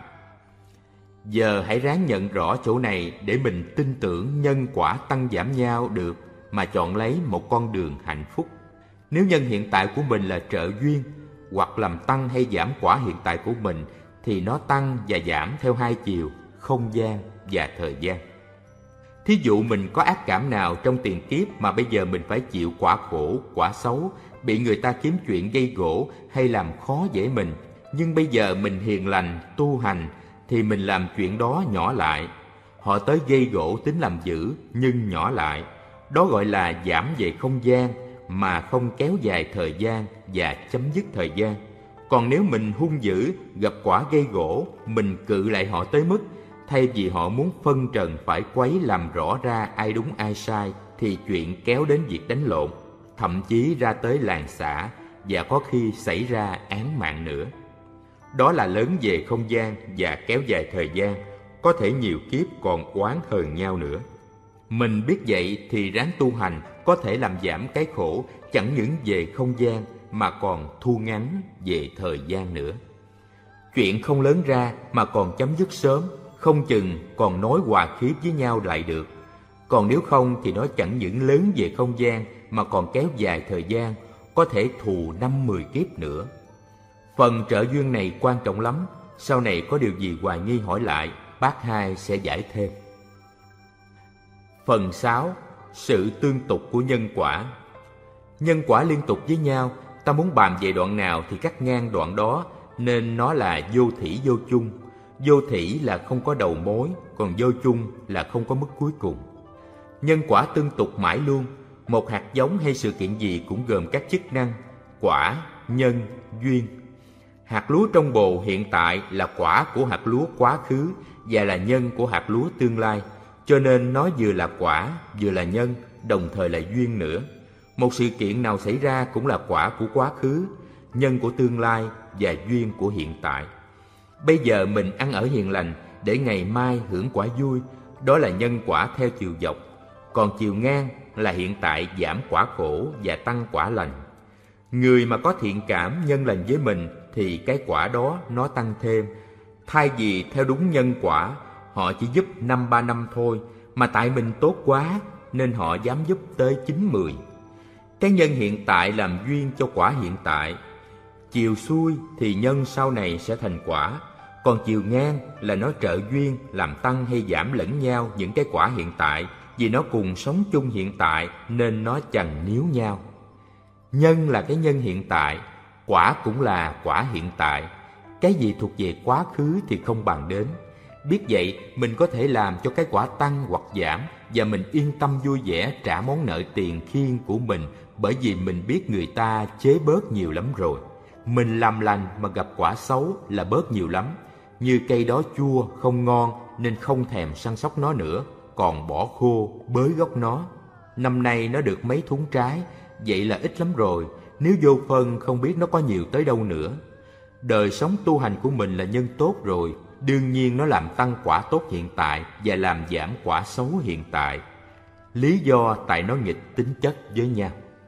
Giờ hãy ráng nhận rõ chỗ này để mình tin tưởng nhân quả tăng giảm nhau được, mà chọn lấy một con đường hạnh phúc. Nếu nhân hiện tại của mình là trợ duyên, hoặc làm tăng hay giảm quả hiện tại của mình, thì nó tăng và giảm theo hai chiều, không gian và thời gian. Thí dụ mình có ác cảm nào trong tiền kiếp mà bây giờ mình phải chịu quả khổ, quả xấu, bị người ta kiếm chuyện gây gổ hay làm khó dễ mình, nhưng bây giờ mình hiền lành, tu hành, thì mình làm chuyện đó nhỏ lại. Họ tới gây gổ tính làm dữ, nhưng nhỏ lại. Đó gọi là giảm về không gian, mà không kéo dài thời gian và chấm dứt thời gian. Còn nếu mình hung dữ, gặp quả gây gổ, mình cự lại họ tới mức thay vì họ muốn phân trần phải quấy làm rõ ra ai đúng ai sai, thì chuyện kéo đến việc đánh lộn, thậm chí ra tới làng xả, và có khi xảy ra án mạng nữa. Đó là lớn về không gian và kéo dài thời gian, có thể nhiều kiếp còn oán hờn nhau nữa. Mình biết vậy thì ráng tu hành, có thể làm giảm cái khổ, chẳng những về không gian mà còn thu ngắn về thời gian nữa. Chuyện không lớn ra mà còn chấm dứt sớm, không chừng còn nói hòa khiếp với nhau lại được. Còn nếu không thì nó chẳng những lớn về không gian mà còn kéo dài thời gian, có thể thù năm mười kiếp nữa. Phần trợ duyên này quan trọng lắm, sau này có điều gì hoài nghi hỏi lại, bác Hai sẽ giải thêm. Phần sáu. Sự tương tục của nhân quả. Nhân quả liên tục với nhau, ta muốn bàn về đoạn nào thì cắt ngang đoạn đó, nên nó là vô thỉ vô chung. Vô thỉ là không có đầu mối, còn vô chung là không có mức cuối cùng. Nhân quả tương tục mãi luôn. Một hạt giống hay sự kiện gì cũng gồm các chức năng quả, nhân, duyên. Hạt lúa trong bồ hiện tại là quả của hạt lúa quá khứ và là nhân của hạt lúa tương lai, cho nên nó vừa là quả, vừa là nhân, đồng thời là duyên nữa. Một sự kiện nào xảy ra cũng là quả của quá khứ, nhân của tương lai và duyên của hiện tại. Bây giờ mình ăn ở hiền lành để ngày mai hưởng quả vui, đó là nhân quả theo chiều dọc. Còn chiều ngang là hiện tại giảm quả khổ và tăng quả lành. Người mà có thiện cảm nhân lành với mình thì cái quả đó nó tăng thêm. Thay vì theo đúng nhân quả, họ chỉ giúp năm ba năm thôi, mà tại mình tốt quá nên họ dám giúp tới chín mười. Cái nhân hiện tại làm duyên cho quả hiện tại. Chiều xuôi thì nhân sau này sẽ thành quả, còn chiều ngang là nó trợ duyên làm tăng hay giảm lẫn nhau những cái quả hiện tại, vì nó cùng sống chung hiện tại nên nó chằng níu nhau. Nhân là cái nhân hiện tại, quả cũng là quả hiện tại. Cái gì thuộc về quá khứ thì không bàn đến. Biết vậy, mình có thể làm cho cái quả tăng hoặc giảm, và mình yên tâm vui vẻ trả món nợ tiền khiên của mình, bởi vì mình biết người ta chế bớt nhiều lắm rồi. Mình làm lành mà gặp quả xấu là bớt nhiều lắm. Như cây đó chua, không ngon nên không thèm săn sóc nó nữa, còn bỏ khô, bới gốc nó. Năm nay nó được mấy thúng trái, vậy là ít lắm rồi, nếu vô phân không biết nó có nhiều tới đâu nữa. Đời sống tu hành của mình là nhân tốt rồi, đương nhiên nó làm tăng quả tốt hiện tại và làm giảm quả xấu hiện tại. Lý do tại nó nghịch tính chất với nhau.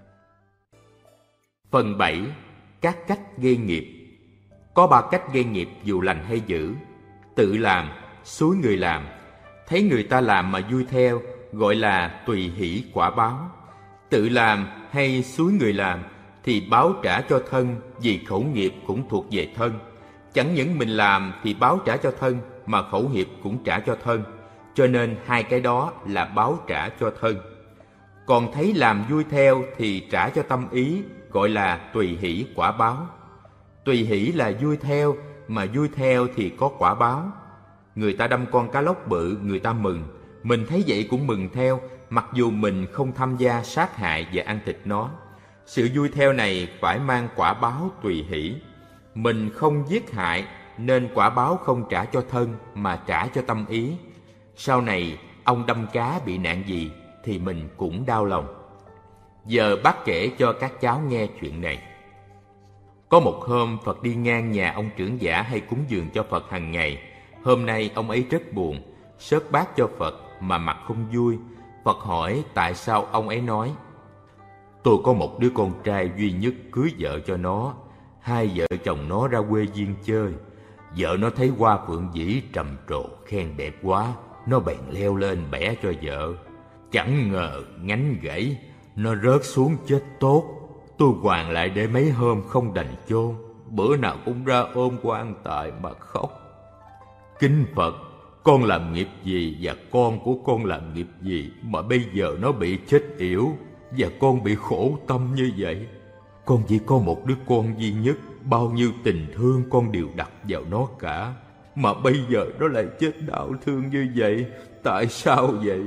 Phần bảy. Các cách gây nghiệp. Có ba cách gây nghiệp dù lành hay dữ. Tự làm, xúi người làm. Thấy người ta làm mà vui theo, gọi là tùy hỷ quả báo. Tự làm hay xúi người làm thì báo trả cho thân, vì khẩu nghiệp cũng thuộc về thân. Chẳng những mình làm thì báo trả cho thân, mà khẩu nghiệp cũng trả cho thân, cho nên hai cái đó là báo trả cho thân. Còn thấy làm vui theo thì trả cho tâm ý, gọi là tùy hỷ quả báo. Tùy hỷ là vui theo, mà vui theo thì có quả báo. Người ta đâm con cá lóc bự, người ta mừng, mình thấy vậy cũng mừng theo, mặc dù mình không tham gia sát hại và ăn thịt nó. Sự vui theo này phải mang quả báo tùy hỷ. Mình không giết hại nên quả báo không trả cho thân mà trả cho tâm ý. Sau này ông đâm cá bị nạn gì thì mình cũng đau lòng. Giờ bác kể cho các cháu nghe chuyện này. Có một hôm Phật đi ngang nhà ông trưởng giả hay cúng dường cho Phật hàng ngày. Hôm nay ông ấy rất buồn, xớt bát cho Phật mà mặt không vui. Phật hỏi tại sao, ông ấy nói: tôi có một đứa con trai duy nhất, cưới vợ cho nó. Hai vợ chồng nó ra quê Duyên chơi. Vợ nó thấy hoa phượng vĩ trầm trồ khen đẹp quá, nó bèn leo lên bẻ cho vợ. Chẳng ngờ nhánh gãy, nó rớt xuống chết tốt. Tôi quàng lại để mấy hôm không đành chôn, bữa nào cũng ra ôm quan tài mà khóc. Kính Phật, con làm nghiệp gì và con của con làm nghiệp gì mà bây giờ nó bị chết yểu và con bị khổ tâm như vậy? Con chỉ có một đứa con duy nhất, bao nhiêu tình thương con đều đặt vào nó cả, mà bây giờ nó lại chết đau thương như vậy. Tại sao vậy?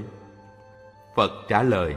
Phật trả lời: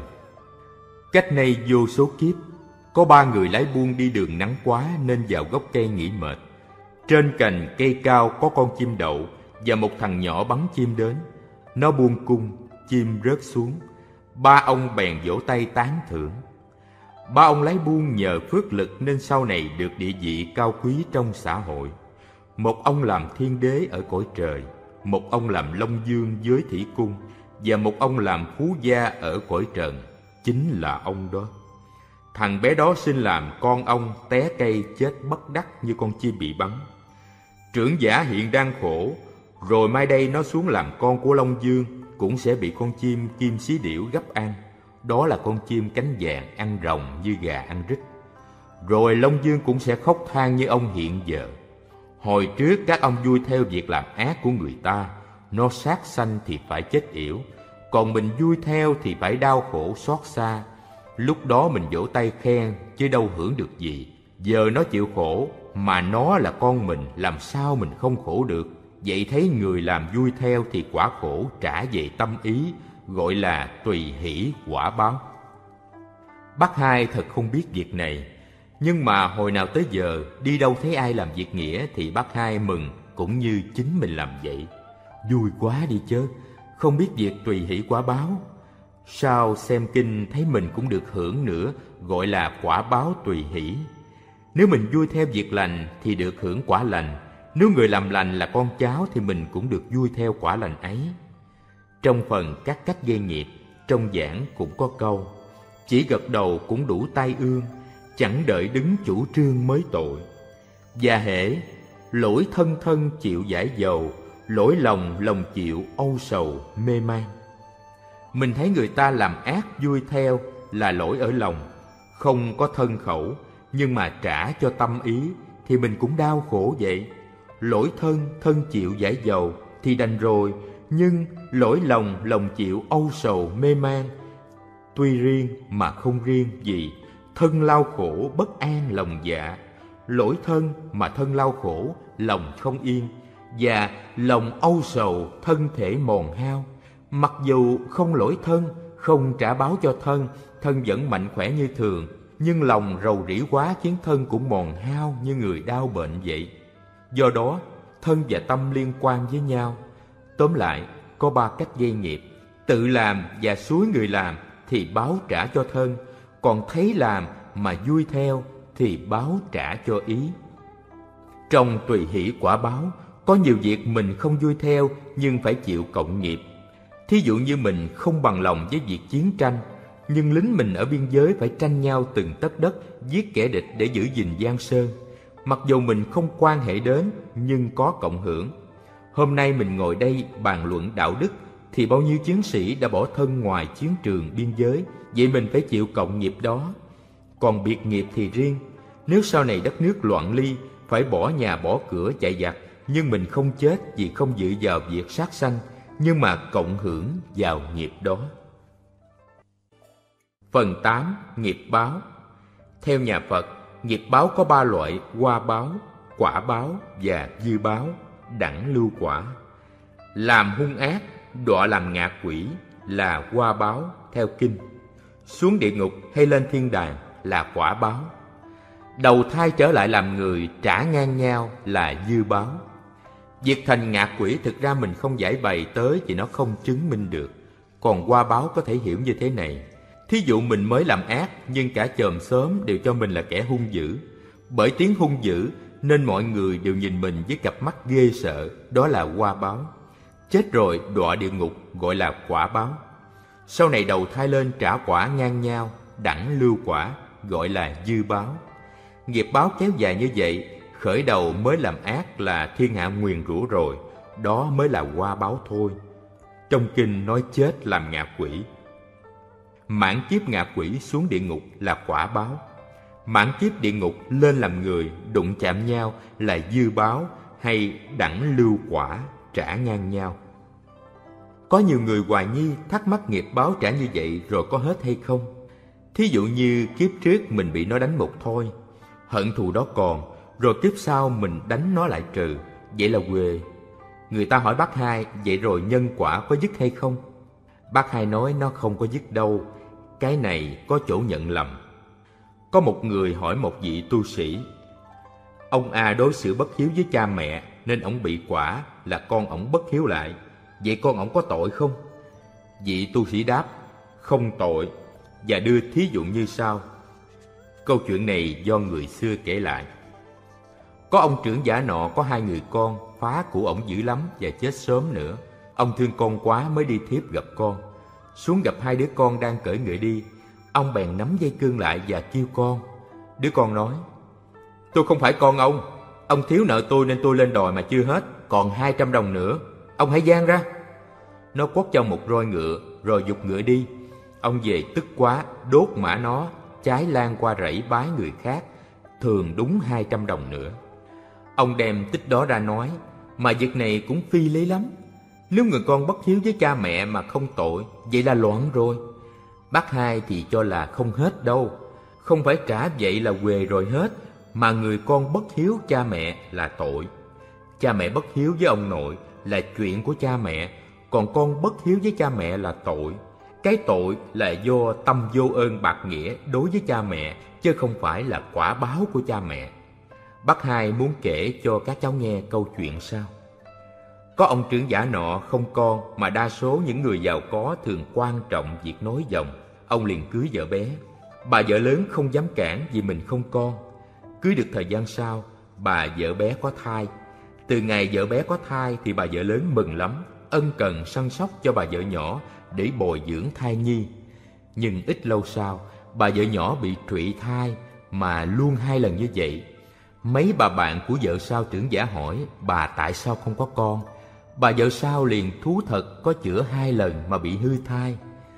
cách nay vô số kiếp, có ba người lái buôn đi đường nắng quá nên vào gốc cây nghỉ mệt. Trên cành cây cao có con chim đậu và một thằng nhỏ bắn chim đến. Nó buông cung, chim rớt xuống. Ba ông bèn vỗ tay tán thưởng. Ba ông lái buôn nhờ phước lực nên sau này được địa vị cao quý trong xã hội. Một ông làm thiên đế ở cõi trời, một ông làm long dương với thủy cung, và một ông làm phú gia ở cõi trần. Chính là ông đó. Thằng bé đó sinh làm con ông, té cây chết bất đắc như con chim bị bắn. Trưởng giả hiện đang khổ, rồi mai đây nó xuống làm con của Long Dương, cũng sẽ bị con chim kim xí điểu gấp ăn. Đó là con chim cánh vàng ăn rồng như gà ăn rít. Rồi Long Dương cũng sẽ khóc than như ông hiện giờ. Hồi trước các ông vui theo việc làm ác của người ta, nó sát sanh thì phải chết yểu, còn mình vui theo thì phải đau khổ xót xa. Lúc đó mình vỗ tay khen chứ đâu hưởng được gì. Giờ nó chịu khổ, mà nó là con mình, làm sao mình không khổ được? Vậy thấy người làm vui theo thì quả khổ trả về tâm ý, gọi là tùy hỷ quả báo. Bác Hai thật không biết việc này, nhưng mà hồi nào tới giờ đi đâu thấy ai làm việc nghĩa thì bác Hai mừng cũng như chính mình làm vậy. Vui quá đi chứ, không biết việc tùy hỷ quả báo. Sao xem kinh thấy mình cũng được hưởng nữa, gọi là quả báo tùy hỷ. Nếu mình vui theo việc lành thì được hưởng quả lành. Nếu người làm lành là con cháu thì mình cũng được vui theo quả lành ấy. Trong phần các cách gây nghiệp, trong giảng cũng có câu: chỉ gật đầu cũng đủ tai ương, chẳng đợi đứng chủ trương mới tội. Và hễ lỗi thân thân chịu giải dầu, lỗi lòng lòng chịu âu sầu mê man. Mình thấy người ta làm ác vui theo là lỗi ở lòng, không có thân khẩu, nhưng mà trả cho tâm ý thì mình cũng đau khổ vậy. Lỗi thân thân chịu giải dầu thì đành rồi, nhưng lỗi lòng lòng chịu âu sầu mê man. Tuy riêng mà không riêng gì, thân lao khổ bất an lòng dạ. Lỗi thân mà thân lao khổ, lòng không yên, và lòng âu sầu thân thể mòn hao. Mặc dù không lỗi thân, không trả báo cho thân, thân vẫn mạnh khỏe như thường, nhưng lòng rầu rĩ quá khiến thân cũng mòn hao như người đau bệnh vậy. Do đó, thân và tâm liên quan với nhau. Tóm lại, có ba cách gây nghiệp: tự làm và xúi người làm thì báo trả cho thân, còn thấy làm mà vui theo thì báo trả cho ý. Trong tùy hỷ quả báo, có nhiều việc mình không vui theo nhưng phải chịu cộng nghiệp. Thí dụ như mình không bằng lòng với việc chiến tranh, nhưng lính mình ở biên giới phải tranh nhau từng tấc đất, giết kẻ địch để giữ gìn Giang Sơn. Mặc dù mình không quan hệ đến, nhưng có cộng hưởng. Hôm nay mình ngồi đây bàn luận đạo đức, thì bao nhiêu chiến sĩ đã bỏ thân ngoài chiến trường biên giới, vậy mình phải chịu cộng nghiệp đó. Còn biệt nghiệp thì riêng, nếu sau này đất nước loạn ly, phải bỏ nhà bỏ cửa chạy giặc, nhưng mình không chết vì không dự vào việc sát sanh, nhưng mà cộng hưởng vào nghiệp đó. Phần tám. Nghiệp báo. Theo nhà Phật, nghiệp báo có ba loại: hoa báo, quả báo và dư báo, đẳng lưu quả. Làm hung ác, đọa làm ngạ quỷ là hoa báo theo kinh. Xuống địa ngục hay lên thiên đàng là quả báo. Đầu thai trở lại làm người trả ngang nhau là dư báo. Việc thành ngạ quỷ thực ra mình không giải bày tới vì nó không chứng minh được. Còn hoa báo có thể hiểu như thế này: thí dụ mình mới làm ác, nhưng cả chòm xóm đều cho mình là kẻ hung dữ. Bởi tiếng hung dữ nên mọi người đều nhìn mình với cặp mắt ghê sợ, đó là hoa báo. Chết rồi đọa địa ngục gọi là quả báo. Sau này đầu thai lên trả quả ngang nhau, đẳng lưu quả, gọi là dư báo. Nghiệp báo kéo dài như vậy, khởi đầu mới làm ác là thiên hạ nguyền rủa rồi, đó mới là hoa báo thôi. Trong kinh nói chết làm ngạ quỷ. mãn kiếp ngạ quỷ xuống địa ngục là quả báo. Mãn kiếp địa ngục lên làm người, đụng chạm nhau là dư báo hay đẳng lưu quả, trả ngang nhau. Có nhiều người hoài nghi thắc mắc nghiệp báo trả như vậy rồi có hết hay không. Thí dụ như kiếp trước mình bị nó đánh một thôi, hận thù đó còn, rồi kiếp sau mình đánh nó lại trừ, vậy là huề. Người ta hỏi bác Hai, vậy rồi nhân quả có dứt hay không? Bác Hai nói nó không có dứt đâu, cái này có chỗ nhận lầm. Có một người hỏi một vị tu sĩ, ông A đối xử bất hiếu với cha mẹ nên ông bị quả là con ổng bất hiếu lại, vậy con ổng có tội không? Vị tu sĩ đáp, không tội, và đưa thí dụ như sau. Câu chuyện này do người xưa kể lại. Có ông trưởng giả nọ có hai người con, phá của ổng dữ lắm và chết sớm nữa. Ông thương con quá mới đi thiếp gặp con. Xuống gặp hai đứa con đang cởi ngựa đi, ông bèn nắm dây cương lại và kêu con. Đứa con nói, tôi không phải con ông, ông thiếu nợ tôi nên tôi lên đòi mà chưa hết, còn hai trăm đồng nữa, ông hãy giang ra. Nó quất cho một roi ngựa rồi giục ngựa đi. Ông về tức quá, đốt mã nó, trái lan qua rẫy bái người khác, thường đúng hai trăm đồng nữa. Ông đem tích đó ra nói, mà việc này cũng phi lý lắm. Nếu người con bất hiếu với cha mẹ mà không tội, vậy là loạn rồi. Bác Hai thì cho là không hết đâu, không phải trả vậy là huề rồi hết, mà người con bất hiếu cha mẹ là tội. Cha mẹ bất hiếu với ông nội là chuyện của cha mẹ, còn con bất hiếu với cha mẹ là tội. Cái tội là do tâm vô ơn bạc nghĩa đối với cha mẹ, chứ không phải là quả báo của cha mẹ. Bác Hai muốn kể cho các cháu nghe câu chuyện sau. Có ông trưởng giả nọ không con, mà đa số những người giàu có thường quan trọng việc nối dòng. Ông liền cưới vợ bé. Bà vợ lớn không dám cản vì mình không con. Cưới được thời gian sau, bà vợ bé có thai. Từ ngày vợ bé có thai thì bà vợ lớn mừng lắm, ân cần săn sóc cho bà vợ nhỏ để bồi dưỡng thai nhi. Nhưng ít lâu sau, bà vợ nhỏ bị trụy thai, mà luôn hai lần như vậy. Mấy bà bạn của vợ sau trưởng giả hỏi bà tại sao không có con. Bà vợ sau liền thú thật có chữa hai lần mà bị hư thai.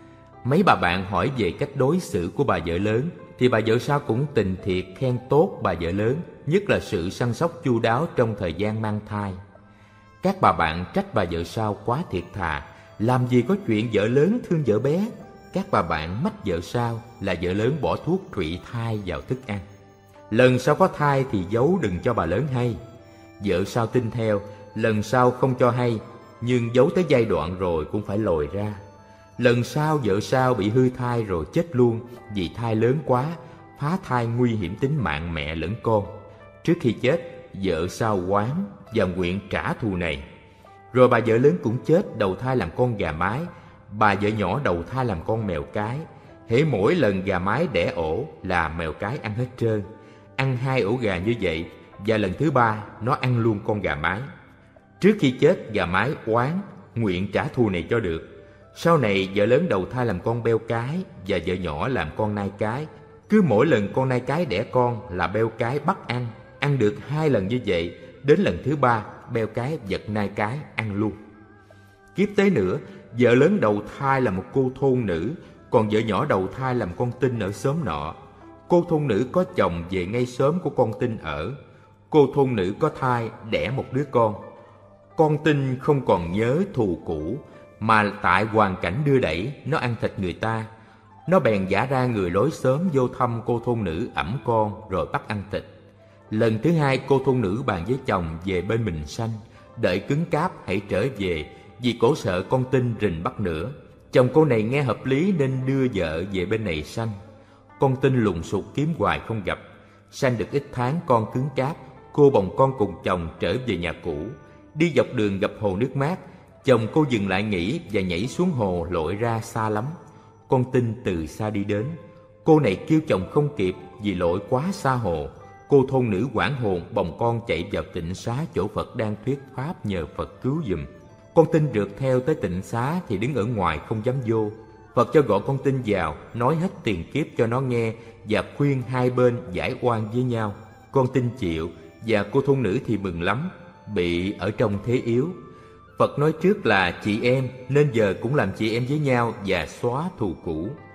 Mấy bà bạn hỏi về cách đối xử của bà vợ lớn, thì bà vợ sau cũng tình thiệt khen tốt bà vợ lớn, nhất là sự săn sóc chu đáo trong thời gian mang thai. Các bà bạn trách bà vợ sau quá thiệt thà, làm gì có chuyện vợ lớn thương vợ bé. Các bà bạn mách vợ sau là vợ lớn bỏ thuốc trụy thai vào thức ăn. Lần sau có thai thì giấu đừng cho bà lớn hay. Vợ sau tin theo, lần sau không cho hay, nhưng giấu tới giai đoạn rồi cũng phải lòi ra. Lần sau vợ sau bị hư thai rồi chết luôn vì thai lớn quá, phá thai nguy hiểm tính mạng mẹ lẫn con. Trước khi chết, vợ sau oán và nguyện trả thù này. Rồi bà vợ lớn cũng chết đầu thai làm con gà mái, bà vợ nhỏ đầu thai làm con mèo cái. Hễ mỗi lần gà mái đẻ ổ là mèo cái ăn hết trơn. Ăn hai ổ gà như vậy, và lần thứ ba nó ăn luôn con gà mái. Trước khi chết, gà mái oán nguyện trả thù này cho được. Sau này vợ lớn đầu thai làm con beo cái và vợ nhỏ làm con nai cái. Cứ mỗi lần con nai cái đẻ con là beo cái bắt ăn. Ăn được hai lần như vậy, đến lần thứ ba beo cái giật nai cái ăn luôn. Kiếp tới nữa, vợ lớn đầu thai là một cô thôn nữ, còn vợ nhỏ đầu thai làm con tinh ở xóm nọ. Cô thôn nữ có chồng về ngay xóm của con tinh ở. Cô thôn nữ có thai đẻ một đứa con. Con tinh không còn nhớ thù cũ, mà tại hoàn cảnh đưa đẩy nó ăn thịt người ta. Nó bèn giả ra người lối xóm vô thăm cô thôn nữ ẵm con rồi bắt ăn thịt. Lần thứ hai cô thôn nữ bàn với chồng về bên mình sanh, đợi cứng cáp hãy trở về, vì cổ sợ con tinh rình bắt nữa. Chồng cô này nghe hợp lý nên đưa vợ về bên này sanh. Con tinh lùng sục kiếm hoài không gặp. Sanh được ít tháng con cứng cáp, cô bồng con cùng chồng trở về nhà cũ. Đi dọc đường gặp hồ nước mát, chồng cô dừng lại nghỉ và nhảy xuống hồ lội ra xa lắm. Con tinh từ xa đi đến. Cô này kêu chồng không kịp vì lội quá xa hồ. Cô thôn nữ hoảng hồn bồng con chạy vào tịnh xá chỗ Phật đang thuyết pháp nhờ Phật cứu giùm. Con tinh rượt theo tới tịnh xá thì đứng ở ngoài không dám vô. Phật cho gọi con tinh vào, nói hết tiền kiếp cho nó nghe và khuyên hai bên giải oan với nhau. Con tinh chịu và cô thôn nữ thì mừng lắm, bị ở trong thế yếu. Phật nói trước là chị em nên giờ cũng làm chị em với nhau và xóa thù cũ.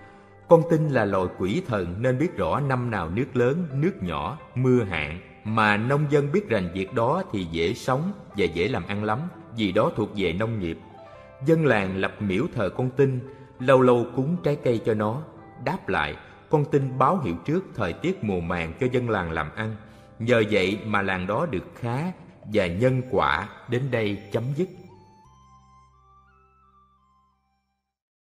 Con Tinh là loài quỷ thần nên biết rõ năm nào nước lớn, nước nhỏ, mưa hạn. Mà nông dân biết rằng việc đó thì dễ sống và dễ làm ăn lắm, vì đó thuộc về nông nghiệp. Dân làng lập miễu thờ con Tinh, lâu lâu cúng trái cây cho nó. Đáp lại, con Tinh báo hiệu trước thời tiết mùa màng cho dân làng làm ăn. Nhờ vậy mà làng đó được khá và nhân quả đến đây chấm dứt.